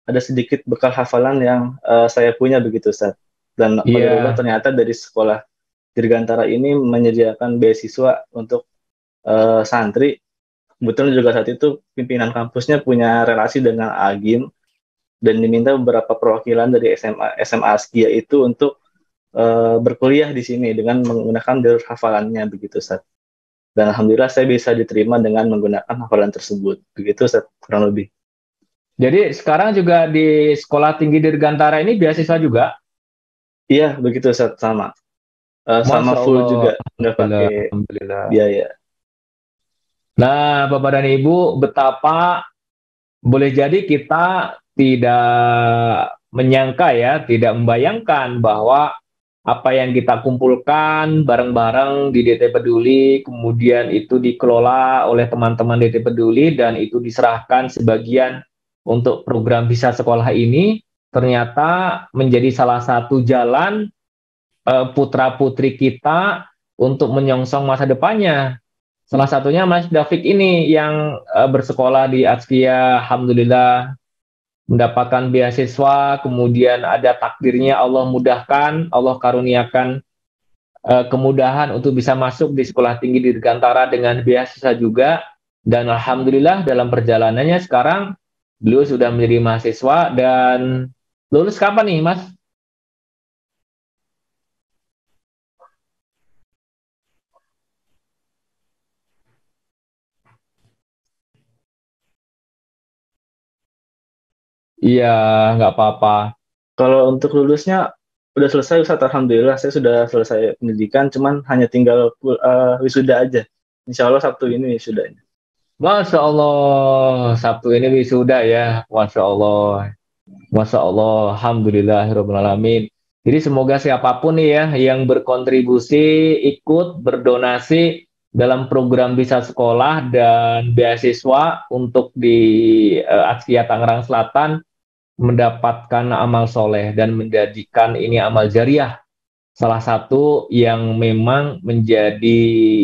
ada sedikit bekal hafalan yang uh, saya punya begitu Ustaz. Dan Iya. ternyata dari sekolah Dirgantara ini menyediakan beasiswa untuk uh, santri. Kebetulan juga saat itu pimpinan kampusnya punya relasi dengan Agim dan diminta beberapa perwakilan dari S M A S M A Askia itu untuk uh, berkuliah di sini dengan menggunakan jalur hafalannya begitu Ustaz. Dan alhamdulillah saya bisa diterima dengan menggunakan hafalan tersebut. Begitu Ustaz, kurang lebih. Jadi sekarang juga di Sekolah Tinggi Dirgantara ini beasiswa juga? Iya, begitu Ustaz, sama. Uh, sama full juga, nggak pakai biaya. Nah, Bapak dan Ibu, betapa boleh jadi kita tidak menyangka ya, tidak membayangkan bahwa apa yang kita kumpulkan bareng-bareng di D T Peduli, kemudian itu dikelola oleh teman-teman D T Peduli dan itu diserahkan sebagian untuk program Bisa Sekolah ini, ternyata menjadi salah satu jalan putra-putri kita untuk menyongsong masa depannya. Salah satunya Mas David ini yang uh, bersekolah di Askia, alhamdulillah mendapatkan beasiswa, kemudian ada takdirnya Allah mudahkan, Allah karuniakan uh, kemudahan untuk bisa masuk di Sekolah Tinggi Dirgantara dengan beasiswa juga, dan alhamdulillah dalam perjalanannya sekarang beliau sudah menjadi mahasiswa dan lulus kapan nih Mas? Iya, nggak apa-apa. Kalau untuk lulusnya udah selesai Ustaz, alhamdulillah saya sudah selesai pendidikan, cuman hanya tinggal uh, wisuda aja. Insya Allah Sabtu ini wisudanya. Masya Allah, Sabtu ini wisuda ya, Masya Allah, Masya Allah, alhamdulillahirobbilalamin. Jadi semoga siapapun nih ya yang berkontribusi, ikut berdonasi dalam program Bisa Sekolah dan beasiswa untuk di uh, Askia Tangerang Selatan mendapatkan amal soleh dan menjadikan ini amal jariah, salah satu yang memang menjadi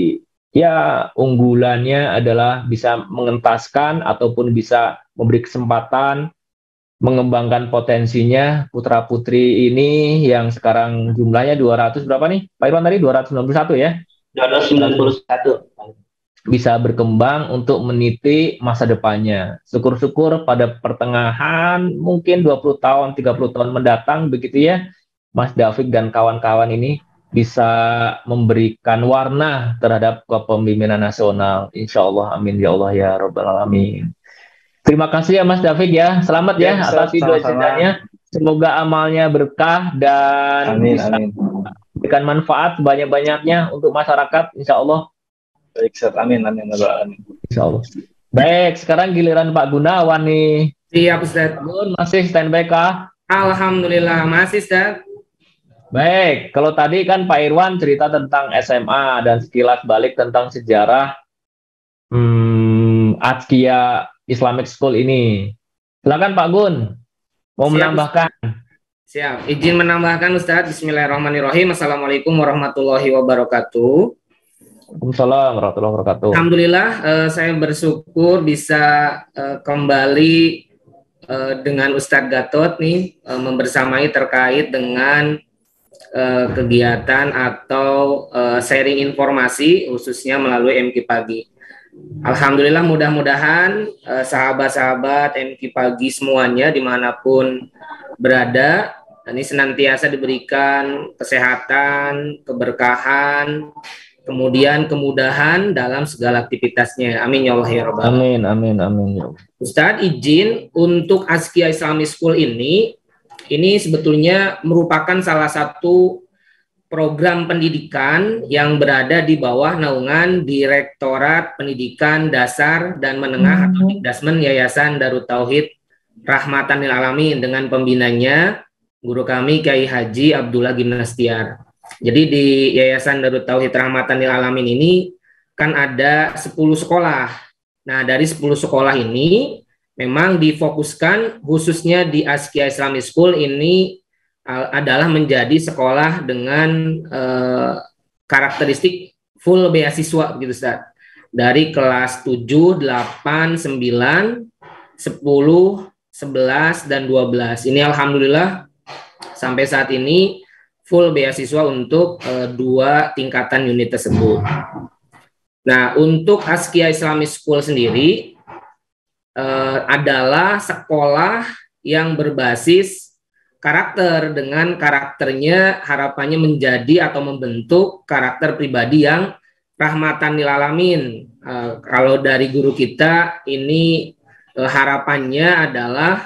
ya unggulannya adalah bisa mengentaskan ataupun bisa memberi kesempatan mengembangkan potensinya putra putri ini yang sekarang jumlahnya dua ratus berapa nih Pak Irwan tadi, dua ratus sembilan puluh satu ya, dua ratus sembilan puluh satu bisa berkembang untuk meniti masa depannya. Syukur-syukur pada pertengahan mungkin dua puluh tahun, tiga puluh tahun mendatang begitu ya, Mas David dan kawan-kawan ini bisa memberikan warna terhadap kepemimpinan nasional. Insya Allah, amin ya Allah ya Rabbal Alamin. Terima kasih ya Mas David ya, selamat ya, ya atas video ceritanya. Semoga amalnya berkah dan amin, bisa amin. memberikan manfaat sebanyak-banyaknya untuk masyarakat, insya Allah. Baik, Ustaz. Amin, amin, amin. Insya Allah. Baik, sekarang giliran Pak Gunawan nih. Siap, Ustaz. Gun, masih standby kah? Alhamdulillah, masih, Ustaz. Baik, kalau tadi kan Pak Irwan cerita tentang S M A dan sekilas balik tentang sejarah hmm, Askia Islamic School ini. Silakan Pak Gun, mau Siap, menambahkan. Siap, izin menambahkan Ustaz. Bismillahirrahmanirrahim. Assalamualaikum warahmatullahi wabarakatuh. Waalaikumsalam warahmatullahi wabarakatuh. Alhamdulillah, uh, saya bersyukur bisa uh, kembali uh, dengan Ustadz Gatot nih uh, membersamai terkait dengan uh, kegiatan atau uh, sharing informasi khususnya melalui M Q Pagi. Alhamdulillah, mudah-mudahan uh, sahabat-sahabat M Q Pagi semuanya dimanapun berada ini senantiasa diberikan kesehatan, keberkahan, kemudian kemudahan dalam segala aktivitasnya. Amin ya Allah ya Rabbal Alamin. Amin, amin, amin. Ustadz, izin untuk Askia Islamic School ini, ini sebetulnya merupakan salah satu program pendidikan yang berada di bawah naungan Direktorat Pendidikan Dasar dan Menengah atau Dikdasmen Yayasan Darut Tauhid Rahmatan lil Alamin dengan pembinanya guru kami Kiai Haji Abdullah Gimnastiar. Jadi di Yayasan Darut Tauhid Rahmatan lil Alamin ini kan ada sepuluh sekolah. Nah, dari sepuluh sekolah ini memang difokuskan khususnya di Askia Islamic School ini uh, adalah menjadi sekolah dengan uh, karakteristik full beasiswa begitu Ustaz. Dari kelas tujuh, delapan, sembilan, sepuluh, sebelas, dan dua belas. Ini alhamdulillah sampai saat ini full beasiswa untuk uh, dua tingkatan unit tersebut. Nah, untuk Askia Islamic School sendiri uh, adalah sekolah yang berbasis karakter, dengan karakternya harapannya menjadi atau membentuk karakter pribadi yang rahmatan lil alamin. Uh, kalau dari guru kita ini uh, harapannya adalah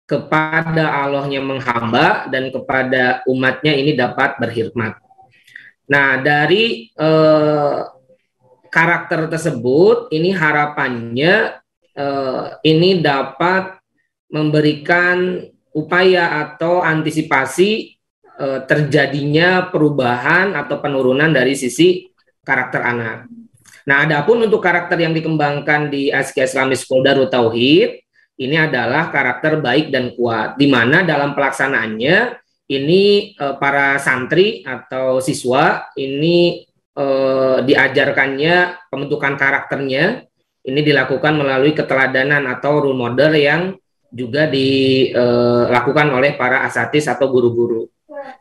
kepada Allahnya menghamba dan kepada umatnya ini dapat berkhidmat. Nah, dari eh, karakter tersebut ini harapannya eh, ini dapat memberikan upaya atau antisipasi eh, terjadinya perubahan atau penurunan dari sisi karakter anak. Nah, adapun untuk karakter yang dikembangkan di Askia Islamic School Darut Tauhid, ini adalah karakter baik dan kuat, di mana dalam pelaksanaannya ini eh, para santri atau siswa ini eh, diajarkannya pembentukan karakternya ini dilakukan melalui keteladanan atau role model yang juga dilakukan oleh para asatidz atau guru-guru.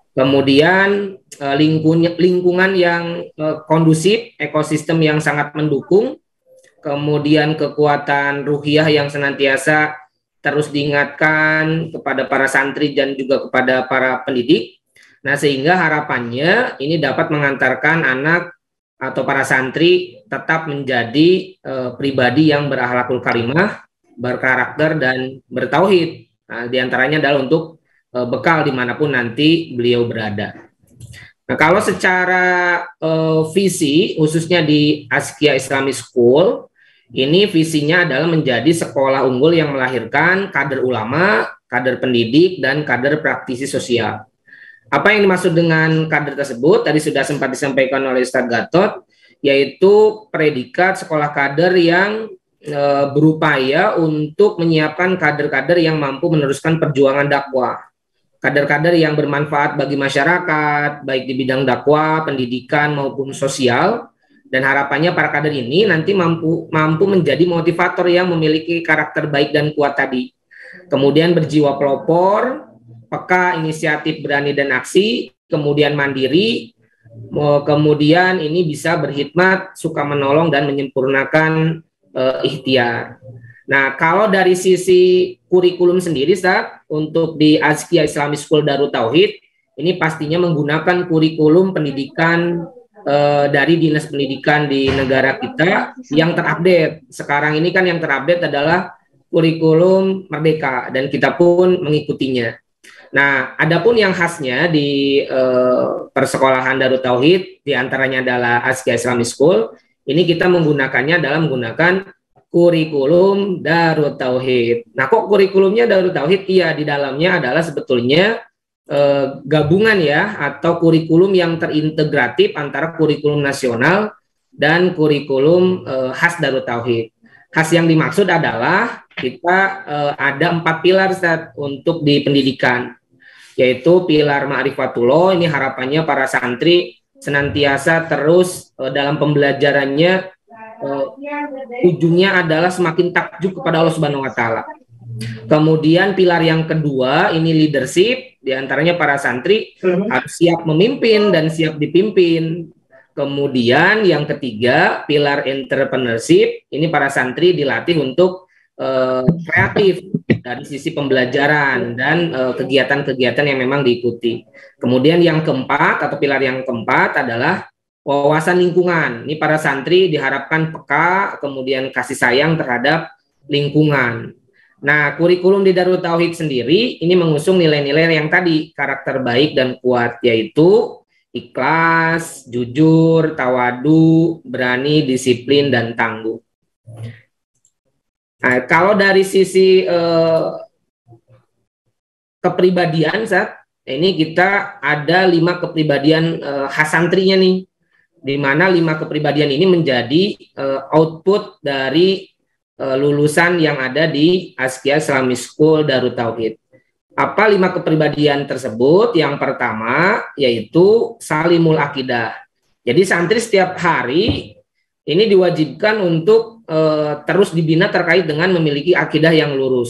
Kemudian eh, lingkungan, lingkungan yang eh, kondusif, ekosistem yang sangat mendukung, kemudian kekuatan ruhiyah yang senantiasa terus diingatkan kepada para santri dan juga kepada para pendidik. Nah, sehingga harapannya ini dapat mengantarkan anak atau para santri tetap menjadi e, pribadi yang berakhlakul karimah, berkarakter dan bertauhid. Nah, diantaranya adalah untuk e, bekal dimanapun nanti beliau berada. Nah, kalau secara e, visi khususnya di Askia Islamic School, ini visinya adalah menjadi sekolah unggul yang melahirkan kader ulama, kader pendidik, dan kader praktisi sosial. Apa yang dimaksud dengan kader tersebut? Tadi sudah sempat disampaikan oleh Ustadz Gatot, yaitu predikat sekolah kader yang e, berupaya untuk menyiapkan kader-kader yang mampu meneruskan perjuangan dakwah. Kader-kader yang bermanfaat bagi masyarakat, baik di bidang dakwah, pendidikan, maupun sosial. Dan harapannya para kader ini nanti mampu mampu menjadi motivator yang memiliki karakter baik dan kuat tadi. Kemudian berjiwa pelopor, peka, inisiatif, berani dan aksi, kemudian mandiri, kemudian ini bisa berkhidmat, suka menolong dan menyempurnakan uh, ikhtiar. Nah, kalau dari sisi kurikulum sendiri, Ustaz, untuk di Askia Islamic School Darut Tauhid, ini pastinya menggunakan kurikulum pendidikan dari Dinas Pendidikan di negara kita yang terupdate. Sekarang ini kan yang terupdate adalah kurikulum Merdeka dan kita pun mengikutinya. Nah, adapun yang khasnya di eh, persekolahan Darut Tauhid diantaranya adalah Askia Islamic School. Ini kita menggunakannya dalam menggunakan kurikulum Darut Tauhid. Nah, kok kurikulumnya Darut Tauhid? Iya, di dalamnya adalah sebetulnya Eh, gabungan ya atau kurikulum yang terintegratif antara kurikulum nasional dan kurikulum eh, khas Darut Tauhid. Khas yang dimaksud adalah kita eh, ada empat pilar Ustaz, untuk di pendidikan, yaitu pilar ma'rifatullah. Ini harapannya para santri senantiasa terus eh, dalam pembelajarannya eh, ujungnya adalah semakin takjub kepada Allah Subhanahu Wa Taala. Kemudian pilar yang kedua ini leadership, diantaranya para santri harus siap memimpin dan siap dipimpin. Kemudian yang ketiga pilar entrepreneurship, ini para santri dilatih untuk uh, kreatif dari sisi pembelajaran dan kegiatan-kegiatan uh, yang memang diikuti. Kemudian yang keempat atau pilar yang keempat adalah wawasan lingkungan. Ini para santri diharapkan peka, kemudian kasih sayang terhadap lingkungan. Nah, kurikulum di Darut Tauhid sendiri ini mengusung nilai-nilai yang tadi, karakter baik dan kuat, yaitu ikhlas, jujur, tawadu, berani, disiplin, dan tangguh. Nah, kalau dari sisi eh, kepribadian, Zat, ini kita ada lima kepribadian eh, khas santrinya nih, di mana lima kepribadian ini menjadi eh, output dari lulusan yang ada di Askia Islamic School Darut Tauhid. Apa lima kepribadian tersebut? Yang pertama yaitu salimul akidah. Jadi santri setiap hari ini diwajibkan untuk e, terus dibina terkait dengan memiliki akidah yang lurus.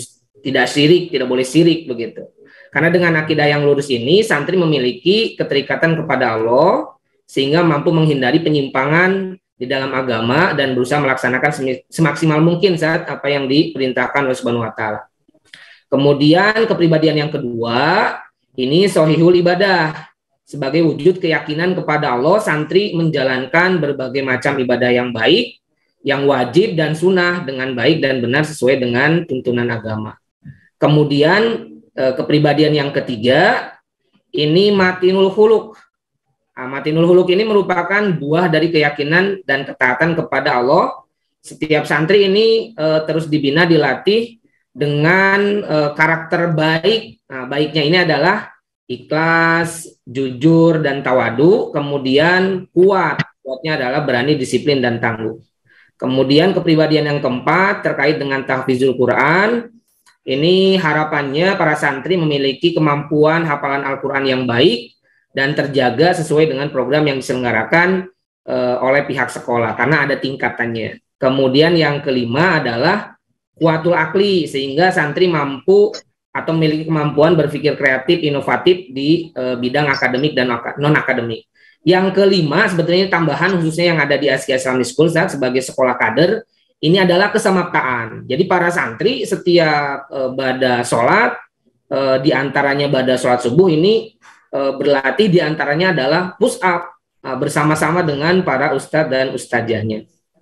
tidak syirik, tidak boleh syirik begitu. Karena dengan akidah yang lurus ini, santri memiliki keterikatan kepada Allah sehingga mampu menghindari penyimpangan di dalam agama dan berusaha melaksanakan semaksimal mungkin saat apa yang diperintahkan oleh Subhanahu wa taala. Kemudian kepribadian yang kedua, ini sohihul ibadah. Sebagai wujud keyakinan kepada Allah, santri menjalankan berbagai macam ibadah yang baik, yang wajib dan sunnah dengan baik dan benar sesuai dengan tuntunan agama. Kemudian kepribadian yang ketiga, ini matinul khuluq. Nah, matinul khuluq ini merupakan buah dari keyakinan dan ketaatan kepada Allah. Setiap santri ini e, terus dibina, dilatih dengan e, karakter baik. Nah, baiknya ini adalah ikhlas, jujur, dan tawadu. Kemudian kuat. Kuatnya adalah berani, disiplin, dan tangguh. Kemudian kepribadian yang keempat terkait dengan tahfizul Quran. Ini harapannya para santri memiliki kemampuan hafalan Al-Quran yang baik dan terjaga sesuai dengan program yang diselenggarakan e, oleh pihak sekolah, karena ada tingkatannya. Kemudian yang kelima adalah kuatul akli, sehingga santri mampu atau memiliki kemampuan berpikir kreatif, inovatif di e, bidang akademik dan non-akademik. Yang kelima, sebetulnya tambahan khususnya yang ada di Askia Islamic School saat sebagai sekolah kader, ini adalah kesamaptaan. Jadi para santri setiap e, bada sholat, e, diantaranya bada sholat subuh ini e, berlatih diantaranya adalah push up e, bersama-sama dengan para ustadz dan ustazahnya.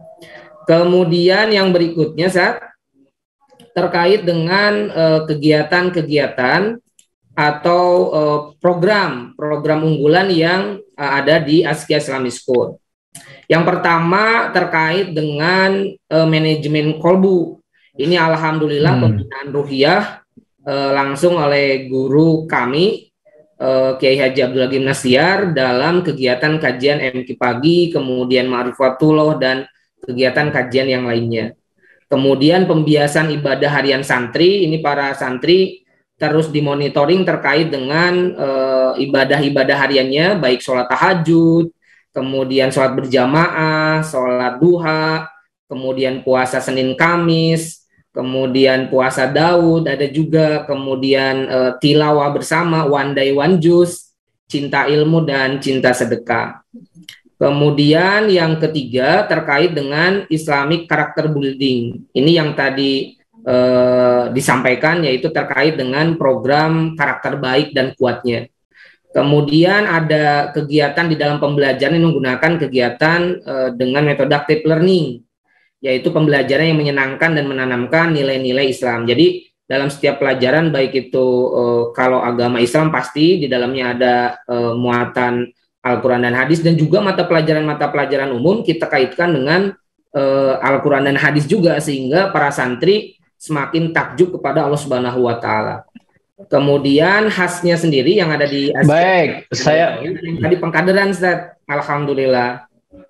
Kemudian yang berikutnya saat terkait dengan kegiatan-kegiatan atau e, program program unggulan yang e, ada di Askia Islamic School. Yang pertama terkait dengan e, manajemen kolbu. Ini alhamdulillah hmm. pembinaan ruhiyah e, langsung oleh guru kami e, Kiai Haji Abdul Hakim Nasyar dalam kegiatan kajian M Q pagi, kemudian Ma'rifatullah dan kegiatan kajian yang lainnya. Kemudian pembiasan ibadah harian santri, ini para santri terus dimonitoring terkait dengan e, ibadah-ibadah hariannya, baik sholat tahajud, kemudian sholat berjamaah, sholat duha, kemudian puasa Senin Kamis, kemudian puasa Daud, ada juga kemudian e, tilawah bersama, one day one juice, cinta ilmu dan cinta sedekah. Kemudian yang ketiga terkait dengan Islamic character building. Ini yang tadi e, disampaikan, yaitu terkait dengan program karakter baik dan kuatnya. Kemudian ada kegiatan di dalam pembelajaran yang menggunakan kegiatan uh, dengan metode active learning, yaitu pembelajaran yang menyenangkan dan menanamkan nilai-nilai Islam. Jadi dalam setiap pelajaran, baik itu uh, kalau agama Islam pasti di dalamnya ada uh, muatan Al-Quran dan hadis, dan juga mata pelajaran-mata pelajaran umum kita kaitkan dengan uh, Al-Quran dan hadis juga, sehingga para santri semakin takjub kepada Allah Subhanahu wa taala. Kemudian khasnya sendiri yang ada di Askia. Baik, saya tadi pengkaderan, Ustaz. Alhamdulillah.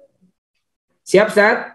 Siap, Ustaz?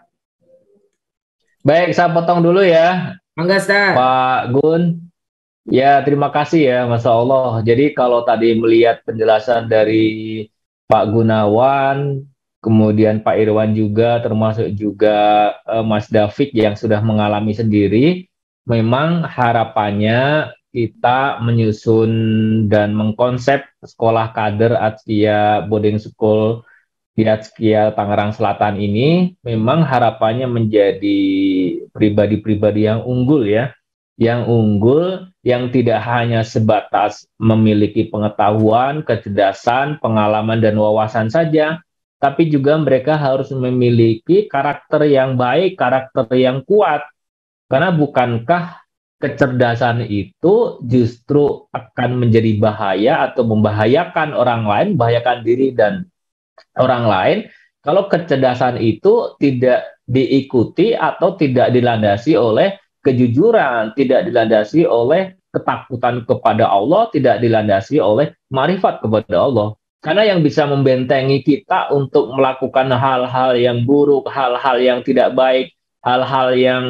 Baik, saya potong dulu ya. Mangga, Ustaz. Pak Gun. Ya, terima kasih ya, Masya Allah. Jadi kalau tadi melihat penjelasan dari Pak Gunawan, kemudian Pak Irwan juga, termasuk juga uh, Mas David yang sudah mengalami sendiri, memang harapannya kita menyusun dan mengkonsep sekolah kader Askia Boarding School di Askia Tangerang Selatan ini memang harapannya menjadi pribadi-pribadi yang unggul ya, yang unggul yang tidak hanya sebatas memiliki pengetahuan, kecerdasan, pengalaman dan wawasan saja, tapi juga mereka harus memiliki karakter yang baik, karakter yang kuat. Karena bukankah kecerdasan itu justru akan menjadi bahaya atau membahayakan orang lain, membahayakan diri dan orang lain, kalau kecerdasan itu tidak diikuti atau tidak dilandasi oleh kejujuran, tidak dilandasi oleh ketakutan kepada Allah, tidak dilandasi oleh marifat kepada Allah. Karena yang bisa membentengi kita untuk melakukan hal-hal yang buruk, hal-hal yang tidak baik, hal-hal yang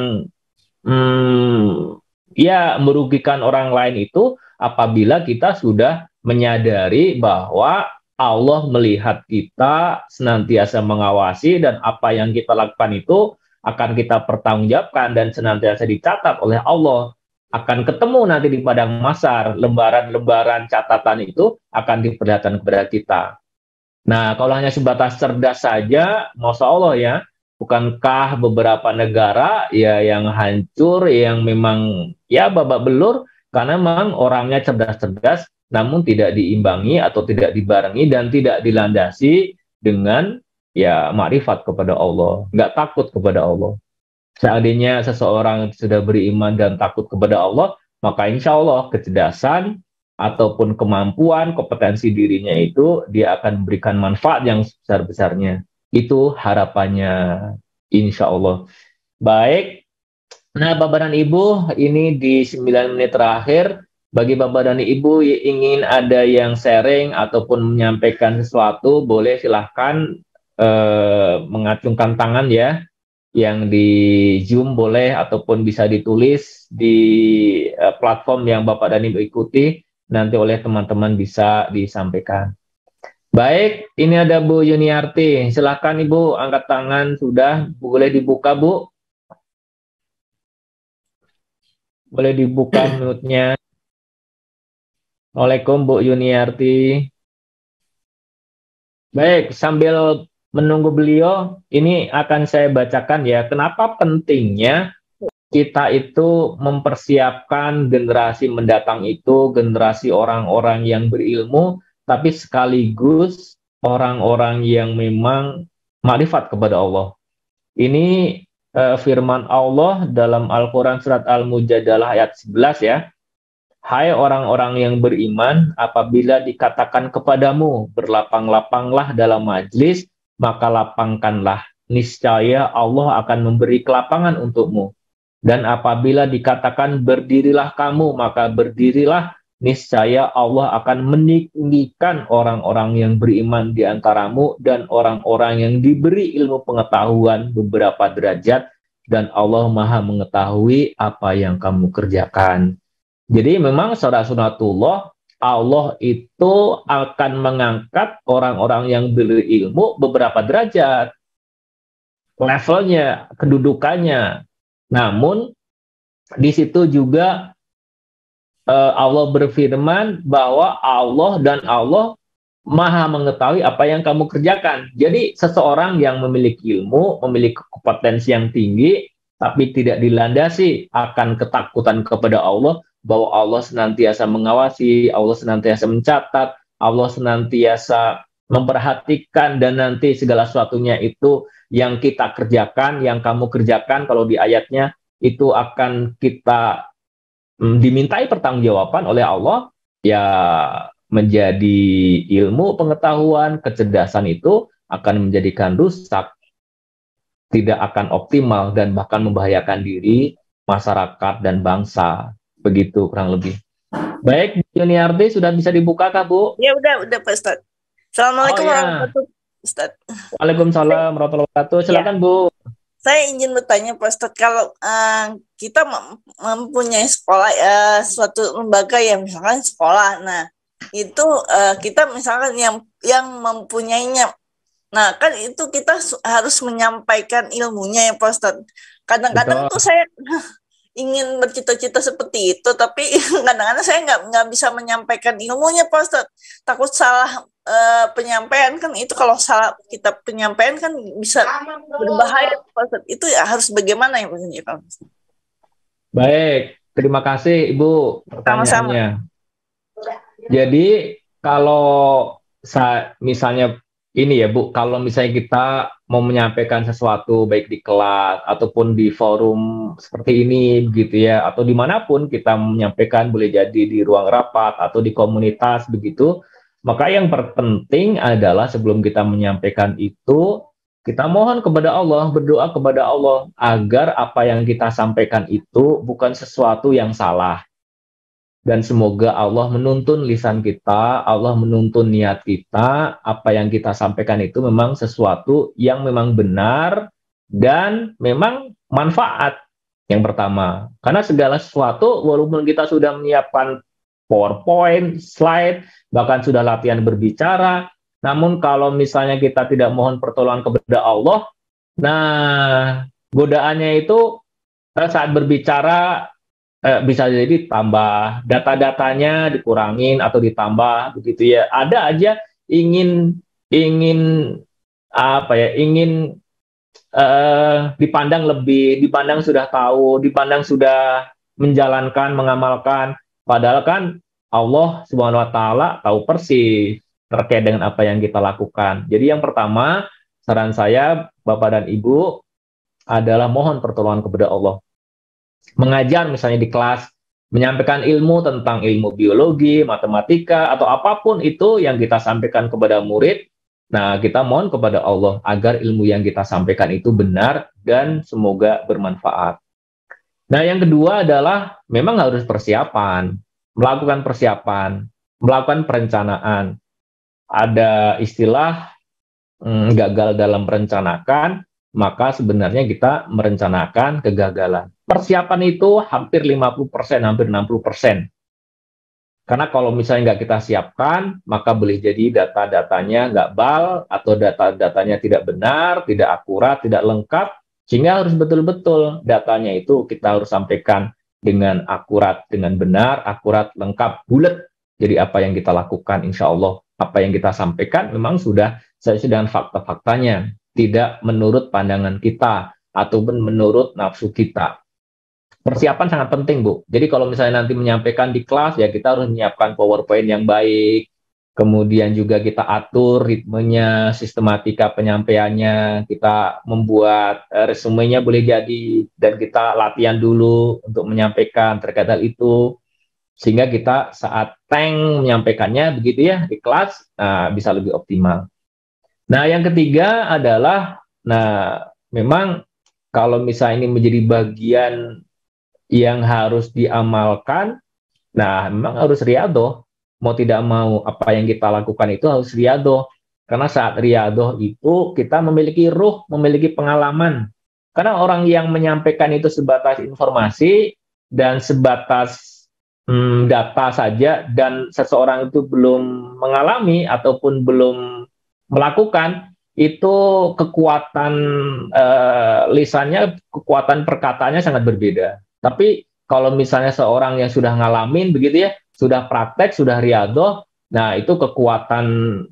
hmm, ya merugikan orang lain itu apabila kita sudah menyadari bahwa Allah melihat kita, senantiasa mengawasi, dan apa yang kita lakukan itu akan kita pertanggungjawabkan dan senantiasa dicatat oleh Allah. akan ketemu nanti di padang mahsyar, lembaran-lembaran catatan itu akan diperlihatkan kepada kita. Nah, kalau hanya sebatas cerdas saja, Masya Allah ya, bukankah beberapa negara ya yang hancur, yang memang ya babak belur, karena memang orangnya cerdas-cerdas, namun tidak diimbangi atau tidak dibarengi dan tidak dilandasi dengan ya makrifat kepada Allah, nggak takut kepada Allah. Seandainya seseorang sudah beriman dan takut kepada Allah, maka insya Allah kecerdasan ataupun kemampuan, kompetensi dirinya itu dia akan memberikan manfaat yang sebesar-besarnya. Itu harapannya, insya Allah. Baik, nah Bapak dan Ibu, ini di sembilan menit terakhir, bagi Bapak dan Ibu yang ingin ada yang sharing ataupun menyampaikan sesuatu, boleh silahkan eh, mengacungkan tangan ya. Yang di Zoom boleh ataupun bisa ditulis di uh, platform yang Bapak dan Ibu ikuti, nanti oleh teman-teman bisa disampaikan. Baik, ini ada Bu Yuniarti. Silakan Ibu, angkat tangan sudah, boleh dibuka Bu. Boleh dibuka menurutnya. Assalamualaikum Bu Yuniarti. Baik, sambil menunggu beliau, ini akan saya bacakan ya, kenapa pentingnya kita itu mempersiapkan generasi mendatang itu, generasi orang-orang yang berilmu, tapi sekaligus orang-orang yang memang makrifat kepada Allah. Ini eh, firman Allah dalam Al-Quran surat Al-Mujadalah ayat sebelas ya. Hai orang-orang yang beriman, apabila dikatakan kepadamu, berlapang-lapanglah dalam majlis, maka lapangkanlah, niscaya Allah akan memberi kelapangan untukmu. Dan apabila dikatakan berdirilah kamu, maka berdirilah, niscaya Allah akan meninggikan orang-orang yang beriman di antaramu dan orang-orang yang diberi ilmu pengetahuan beberapa derajat, dan Allah Maha mengetahui apa yang kamu kerjakan. Jadi memang secara sunatullah, Allah itu akan mengangkat orang-orang yang berilmu beberapa derajat, levelnya, kedudukannya. Namun di situ juga uh, Allah berfirman bahwa Allah dan Allah Maha mengetahui apa yang kamu kerjakan. Jadi seseorang yang memiliki ilmu, memiliki kompetensi yang tinggi, tapi tidak dilandasi akan ketakutan kepada Allah, bahwa Allah senantiasa mengawasi, Allah senantiasa mencatat, Allah senantiasa memperhatikan, dan nanti segala sesuatunya itu yang kita kerjakan, yang kamu kerjakan, kalau di ayatnya itu akan kita mm, dimintai pertanggungjawaban oleh Allah, ya menjadi ilmu, pengetahuan, kecerdasan itu akan menjadikan rusak, tidak akan optimal, dan bahkan membahayakan diri, masyarakat, dan bangsa. Begitu kurang lebih. Baik, Yuniarti sudah bisa dibuka kah Bu? Ya udah, udah Pak Ustadz. Assalamualaikum oh, ya. warahmatullahi wabarakatuh, Ustadz. Waalaikumsalam warahmatullahi wabarakatuh. Silakan ya. Bu. Saya ingin bertanya Pak Ustadz, kalau uh, kita mempunyai sekolah, uh, suatu lembaga yang misalkan sekolah, nah itu uh, kita misalkan yang yang mempunyainya, nah kan itu kita harus menyampaikan ilmunya ya Pak Ustadz. Kadang-kadang Betul. tuh saya ingin bercita-cita seperti itu, tapi kadang-kadang saya nggak nggak bisa menyampaikan ilmunya Pak Ustadz. Takut salah uh, penyampaian, kan itu kalau salah kita penyampaian kan bisa berbahaya Pak Ustadz. Itu ya harus bagaimana ya Pak Ustadz? Baik, terima kasih Ibu pertanyaannya. Sama-sama. Jadi kalau sa- misalnya ini ya Bu, kalau misalnya kita mau menyampaikan sesuatu baik di kelas ataupun di forum seperti ini begitu ya, atau dimanapun kita menyampaikan, boleh jadi di ruang rapat atau di komunitas begitu, maka yang terpenting adalah sebelum kita menyampaikan itu, kita mohon kepada Allah, berdoa kepada Allah agar apa yang kita sampaikan itu bukan sesuatu yang salah. Dan semoga Allah menuntun lisan kita, Allah menuntun niat kita, apa yang kita sampaikan itu memang sesuatu yang memang benar dan memang manfaat yang pertama. Karena segala sesuatu, walaupun kita sudah menyiapkan PowerPoint, slide, bahkan sudah latihan berbicara, namun kalau misalnya kita tidak mohon pertolongan kepada Allah, nah godaannya itu saat berbicara eh, bisa jadi tambah, data-datanya dikurangin atau ditambah begitu ya. Ada aja ingin ingin apa ya, ingin eh, dipandang lebih, dipandang sudah tahu, dipandang sudah menjalankan, mengamalkan. Padahal kan Allah Subhanahu wa taala tahu persis terkait dengan apa yang kita lakukan. Jadi yang pertama, saran saya Bapak dan Ibu adalah mohon pertolongan kepada Allah. Mengajar misalnya di kelas, menyampaikan ilmu tentang ilmu biologi, matematika, atau apapun itu yang kita sampaikan kepada murid. Nah, kita mohon kepada Allah agar ilmu yang kita sampaikan itu benar dan semoga bermanfaat. Nah, yang kedua adalah memang harus persiapan, melakukan persiapan, melakukan perencanaan. Ada istilah hmm, gagal dalam merencanakan, maka sebenarnya kita merencanakan kegagalan. Persiapan itu hampir lima puluh persen, hampir enam puluh persen. Karena kalau misalnya nggak kita siapkan, maka boleh jadi data-datanya nggak bal, atau data-datanya tidak benar, tidak akurat, tidak lengkap, sehingga harus betul-betul datanya itu kita harus sampaikan dengan akurat, dengan benar, akurat, lengkap, bulat. Jadi apa yang kita lakukan, insya Allah, apa yang kita sampaikan memang sudah sesuai dengan fakta-faktanya, tidak menurut pandangan kita, ataupun menurut nafsu kita. Persiapan sangat penting, Bu. Jadi kalau misalnya nanti menyampaikan di kelas, ya kita harus menyiapkan PowerPoint yang baik, kemudian juga kita atur ritmenya, sistematika penyampaiannya, kita membuat uh, resumenya boleh jadi, dan kita latihan dulu untuk menyampaikan terkait hal itu, sehingga kita saat tank menyampaikannya begitu ya di kelas, nah, bisa lebih optimal. Nah, yang ketiga adalah, nah memang kalau misalnya ini menjadi bagian yang harus diamalkan, nah memang harus riadoh. Mau tidak mau apa yang kita lakukan itu harus riadoh. Karena saat riadoh itu kita memiliki ruh, memiliki pengalaman. Karena orang yang menyampaikan itu sebatas informasi dan sebatas hmm, data saja, dan seseorang itu belum mengalami ataupun belum melakukan, itu kekuatan eh, lisannya, kekuatan perkataannya sangat berbeda. Tapi kalau misalnya seorang yang sudah ngalamin begitu ya, sudah praktek, sudah riadoh, nah itu kekuatan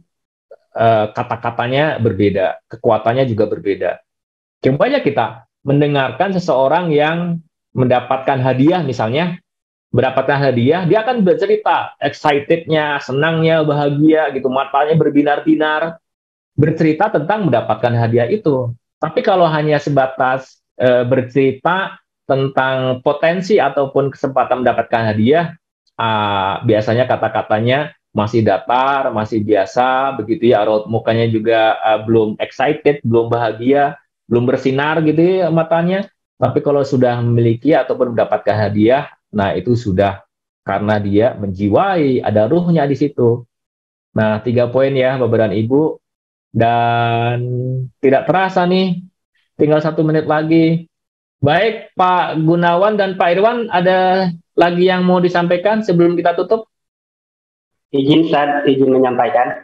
eh, kata-katanya berbeda, kekuatannya juga berbeda. Coba aja kita mendengarkan seseorang yang mendapatkan hadiah misalnya, mendapatkan hadiah, dia akan bercerita excitednya, senangnya, bahagia gitu, matanya berbinar-binar, bercerita tentang mendapatkan hadiah itu. Tapi kalau hanya sebatas e, bercerita tentang potensi ataupun kesempatan mendapatkan hadiah, uh, biasanya kata-katanya masih datar, masih biasa, begitu ya, raut mukanya juga uh, belum excited, belum bahagia, belum bersinar gitu ya matanya. Tapi kalau sudah memiliki ataupun mendapatkan hadiah, nah itu sudah karena dia menjiwai, ada ruhnya di situ. Nah, tiga poin ya Bapak dan Ibu. Dan tidak terasa nih, tinggal satu menit lagi. Baik, Pak Gunawan dan Pak Irwan, ada lagi yang mau disampaikan sebelum kita tutup? Izin, Ustaz, izin menyampaikan.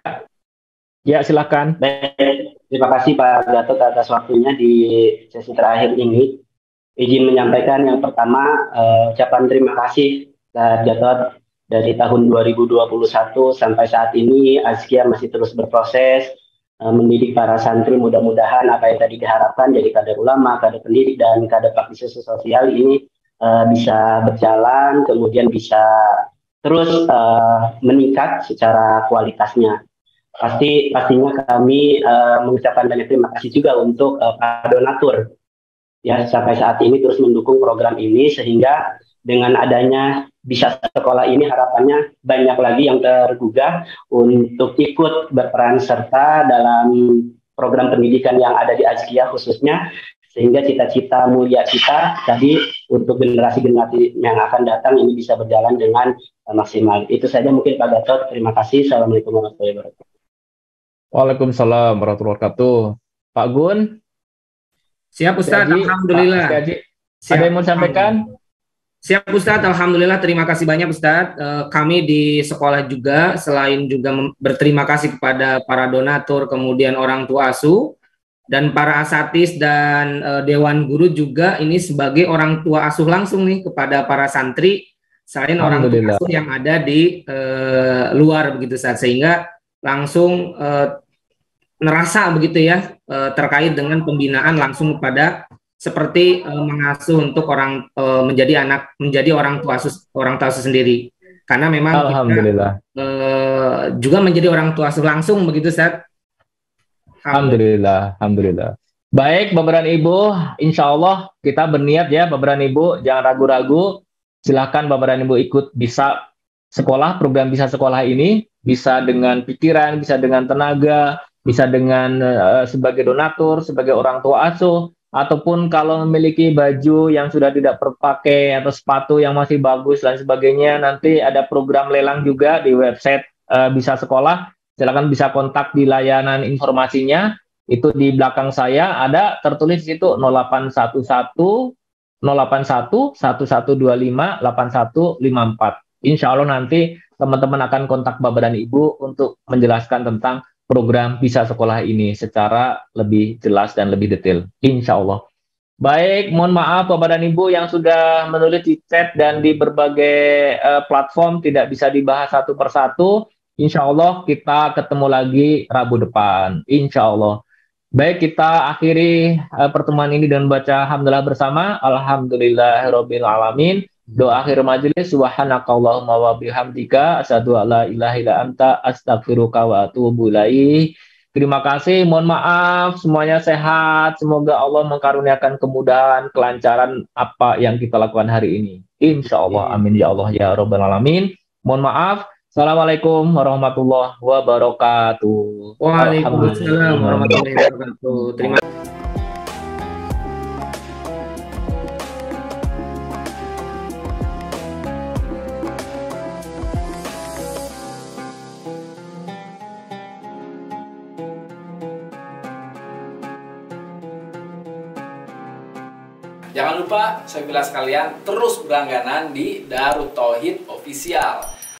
Ya, silakan. Baik, terima kasih Pak Gatot atas waktunya di sesi terakhir ini. Izin menyampaikan yang pertama, uh, ucapan terima kasih Pak Gatot. Dari tahun dua ribu dua puluh satu sampai saat ini, Azkia masih terus berproses, mendidik para santri. Mudah-mudahan apa yang tadi diharapkan jadi kader ulama, kader pendidik, dan kader praktisi sosial ini uh, bisa berjalan, kemudian bisa terus uh, meningkat secara kualitasnya. Pasti pastinya kami uh, mengucapkan banyak terima kasih juga untuk uh, para donatur ya sampai saat ini terus mendukung program ini, sehingga dengan adanya bisa sekolah ini harapannya banyak lagi yang tergugah untuk ikut berperan serta dalam program pendidikan yang ada di Azkia khususnya, sehingga cita-cita mulia kita tadi untuk generasi-generasi yang akan datang ini bisa berjalan dengan maksimal. Itu saja mungkin Pak Gatot. Terima kasih. Assalamualaikum warahmatullahi wabarakatuh. Waalaikumsalam warahmatullahi wabarakatuh. Pak Gun? Siap Ustaz, Haji, Alhamdulillah. Pak Haji, ada yang mau sampaikan? Siap Ustadz, Alhamdulillah, terima kasih banyak Ustadz. Uh, kami di sekolah juga, selain juga berterima kasih kepada para donatur, kemudian orang tua asuh, dan para asatis dan uh, dewan guru juga ini sebagai orang tua asuh langsung nih kepada para santri selain orang tua asuh yang ada di uh, luar begitu Ustaz, sehingga langsung uh, nerasa begitu ya uh, terkait dengan pembinaan langsung kepada seperti uh, mengasuh untuk orang uh, menjadi anak menjadi orang tua asuh orang tua asuh sendiri, karena memang Alhamdulillah. kita uh, juga menjadi orang tua asuh langsung begitu Ustaz. Alhamdulillah, Alhamdulillah. Baik, Bapak dan Ibu, insya Allah kita berniat ya, Bapak dan Ibu, jangan ragu-ragu. Silahkan Bapak dan Ibu ikut bisa sekolah, program bisa sekolah ini, bisa dengan pikiran, bisa dengan tenaga, bisa dengan uh, sebagai donatur, sebagai orang tua asuh, ataupun kalau memiliki baju yang sudah tidak terpakai atau sepatu yang masih bagus dan sebagainya, nanti ada program lelang juga di website uh, Bisa Sekolah. Silakan bisa kontak di layanan informasinya, itu di belakang saya ada tertulis di situ nol delapan satu satu nol delapan satu satu satu dua lima delapan satu lima empat. Insya Allah nanti teman-teman akan kontak Bapak dan Ibu untuk menjelaskan tentang program Bisa Sekolah ini secara lebih jelas dan lebih detail. Insya Allah. Baik, mohon maaf Bapak dan Ibu yang sudah menulis di chat dan di berbagai uh, platform tidak bisa dibahas satu persatu. Insya Allah kita ketemu lagi Rabu depan. Insya Allah. Baik, kita akhiri uh, pertemuan ini dengan baca Alhamdulillah bersama. Alhamdulillahirabbil alamin. Doa akhir majelis. Subhanakallahumma wa bihamdika asyhadu an la ilaha illa anta astaghfiruka wa atubu ilaik. Terima kasih. Mohon maaf semuanya sehat. Semoga Allah mengkaruniakan kemudahan, kelancaran apa yang kita lakukan hari ini. Insya Allah. Amin ya Allah ya rabbal alamin. Mohon maaf. Assalamualaikum warahmatullahi wabarakatuh. Waalaikumsalam warahmatullahi wabarakatuh. Terima kasih. Jangan lupa, saya bilang sekalian, terus berlangganan di Darut Tauhid Official.